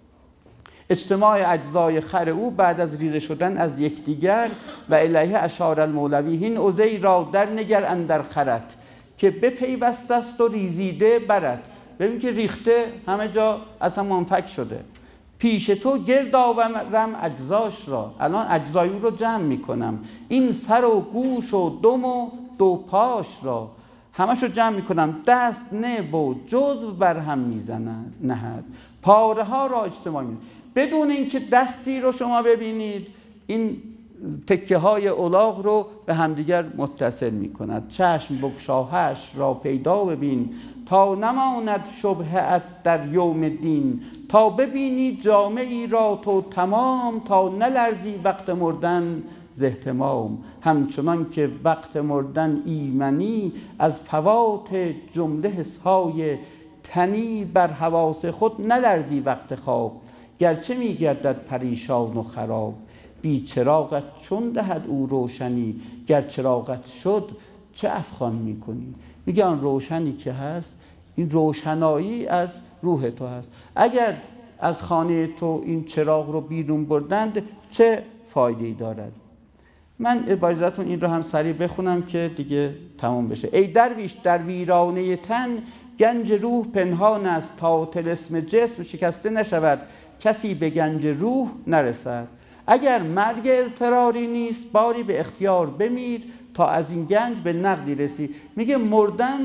اجتماع اجزای خر او بعد از ریزه شدن از یکدیگر و الیه اشار المولوی، این عزیر را در نگر اندر خرت که بپیوسته است و ریزیده برد. ببین که ریخته همه جا اصلا منفک شده. پیش تو گرد آورم اجزاش را، الان اجزای او رو جمع میکنم. این سر و گوش و دم و دو پاش را همش رو جمع میکنم. دست نه و جزو بر هم میزنن نهد، پاره ها را اجتماع میکنم. بدون اینکه دستی رو شما ببینید این تکه های الاغ رو به همدیگر متصل می کند. چشم بگشاهش را پیدا ببین تا نماند شبهت در یوم دین، تا ببینی جامعی را تو تمام، تا نلرزی وقت مردن ز اهتمام. همچنان که وقت مردن ایمنی از فوات جمله حسهای تنی، بر حواس خود نلرزی وقت خواب، گرچه می گردد پریشان و خراب. بی چراغت چون دهد او روشنی، گر چراغت شد چه افغان می کنی؟ میگه آن روشنی که هست این روشنایی از روح تو هست. اگر از خانه تو این چراغ رو بیرون بردند چه فایده‌ای دارد؟ من با اجازهتون این رو هم سریع بخونم که دیگه تمام بشه. ای درویش در ویرانه تن، گنج روح پنهان است تا طلسم جسم شکسته نشود، کسی به گنج روح نرسد. اگر مرگ اضطراری نیست باری به اختیار بمیر، تا از این گنج به نقدی رسی. میگه مردن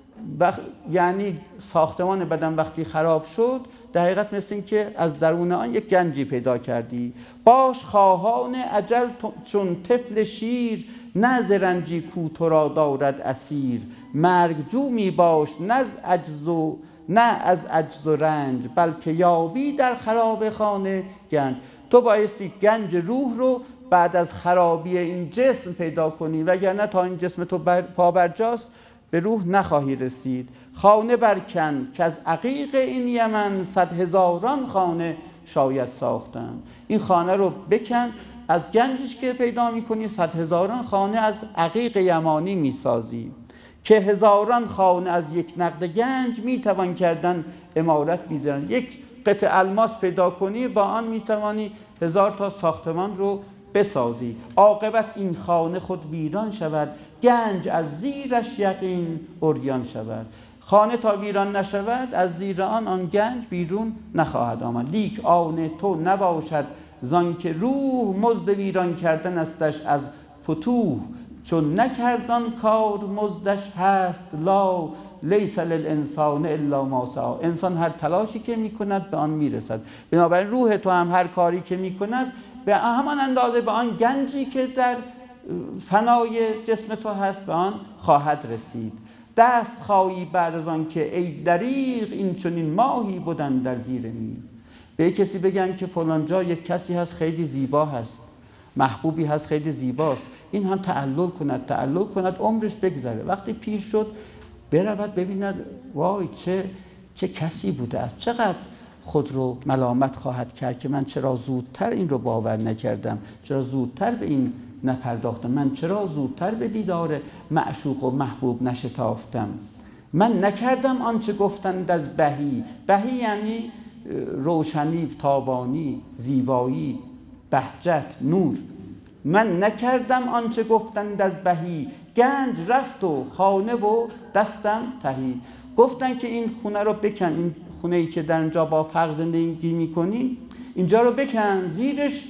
یعنی ساختمان بدن وقتی خراب شد در حقیقت مثل این که از درون آن یک گنجی پیدا کردی. باش خواهان اجل چون طفل شیر، نه ز رنجی کو تو را دارد اسیر. مرگ جو می باش نه از عجز و رنج، بلکه یابی در خراب خانه گنج. تو بایستی گنج روح رو بعد از خرابی این جسم پیدا کنی، وگرنه تا این جسم تو پابرجاست به روح نخواهی رسید. خانه برکن که از عقیق این یمن، 100,000 خانه شاید ساختن. این خانه رو بکن، از گنجش که پیدا میکنی 100,000 خانه از عقیق یمانی میسازی، که 1000 خانه از یک نقد گنج میتوان کردن عمارت بیزرن. یک قطعه الماس پیدا کنی با آن میتوانی 1000 تا ساختمان رو بسازی. عاقبت این خانه خود ویران شود، گنج از زیرش یقین عریان شود. خانه تا ویران نشود از زیر آن گنج بیرون نخواهد آمد. لیک آن تو نباشد زان که روح، مزد ویران کردن استش از فتوح. چون نکردان کار مزدش هست لا، لیس للانسان الا ما سعی. انسان هر تلاشی که میکند به آن میرسد. بنابراین روح تو هم هر کاری که میکند به همان اندازه به آن گنجی که در فنای جسم تو هست به آن خواهد رسید. دست خواهی بعد از آن که ای دریغ، این چنین ماهی بودن در زیر میغ. به یک کسی بگن که فلان جا یک کسی هست خیلی زیبا هست، محبوبی هست خیلی زیباست، این هم تعلل کند عمرش بگذره. وقتی پیر شد برود ببیند وای چه کسی بوده است، چقدر خود رو ملامت خواهد کرد که من چرا زودتر این رو باور نکردم، چرا زودتر به این نپرداختم، من چرا زودتر به دیدار معشوق و محبوب نشتافتم. من نکردم آنچه گفتند از بهی. بهی یعنی روشنی، تابانی، زیبایی، بهجت، نور. من نکردم آنچه گفتند از بهی، گنج رفت و خانه و دستم تهی. گفتن که این خونه رو بکن، این خونه‌ای که در اینجا با فقر زندگی می‌کنی اینجا رو بکن، زیرش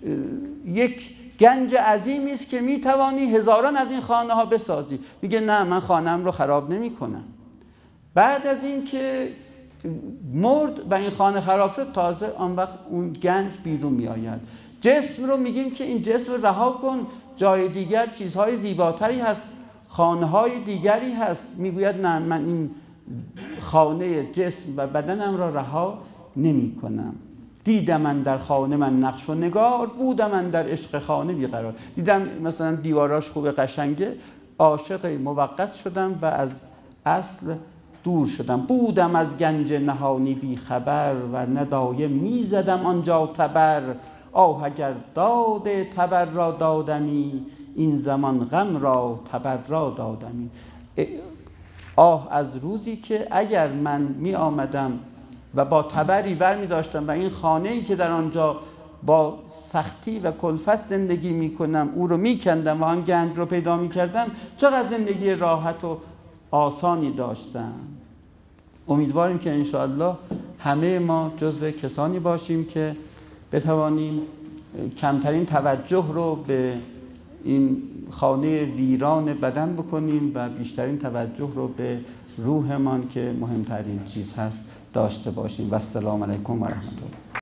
یک گنج عظیمی است که میتوانی 1000 از این خانه ها بسازی. میگه نه، من خانه‌ام رو خراب نمی‌کنم. بعد از این که مرد و این خانه خراب شد تازه آن وقت اون گنج بیرون میآید. جسم رو میگیم که این جسم رو رها کن، جای دیگر چیزهای زیباتری هست، خانه‌های دیگری هست. میگوید نه، من این خانه جسم و بدنم را رها نمی کنم. دیدم من در خانه من نقش و نگار، بودم من در عشق خانه بیقرار. دیدم مثلا دیواراش خوب قشنگه، عاشق موقت شدم و از اصل دور شدم. بودم از گنج نهانی بی خبر، و ندایم میزدم آنجا تبر. آه اگر داد تبر را دادمی، این زمان غم را تبر را دادمی. آه از روزی که اگر من می آمدم و با تبری برمی داشتم و این خانه‌ای که در آنجا با سختی و کلفت زندگی می کنم او رو می کندم و آن گنج رو پیدا می کردم، چقدر زندگی راحت و آسانی داشتم. امیدواریم که انشاءالله همه ما جزو کسانی باشیم که بتوانیم کمترین توجه رو به این خانه ویران بدن بکنیم و بیشترین توجه رو به روحمان که مهمترین چیز هست داشته باشیم. و السلام علیکم و رحمت الله.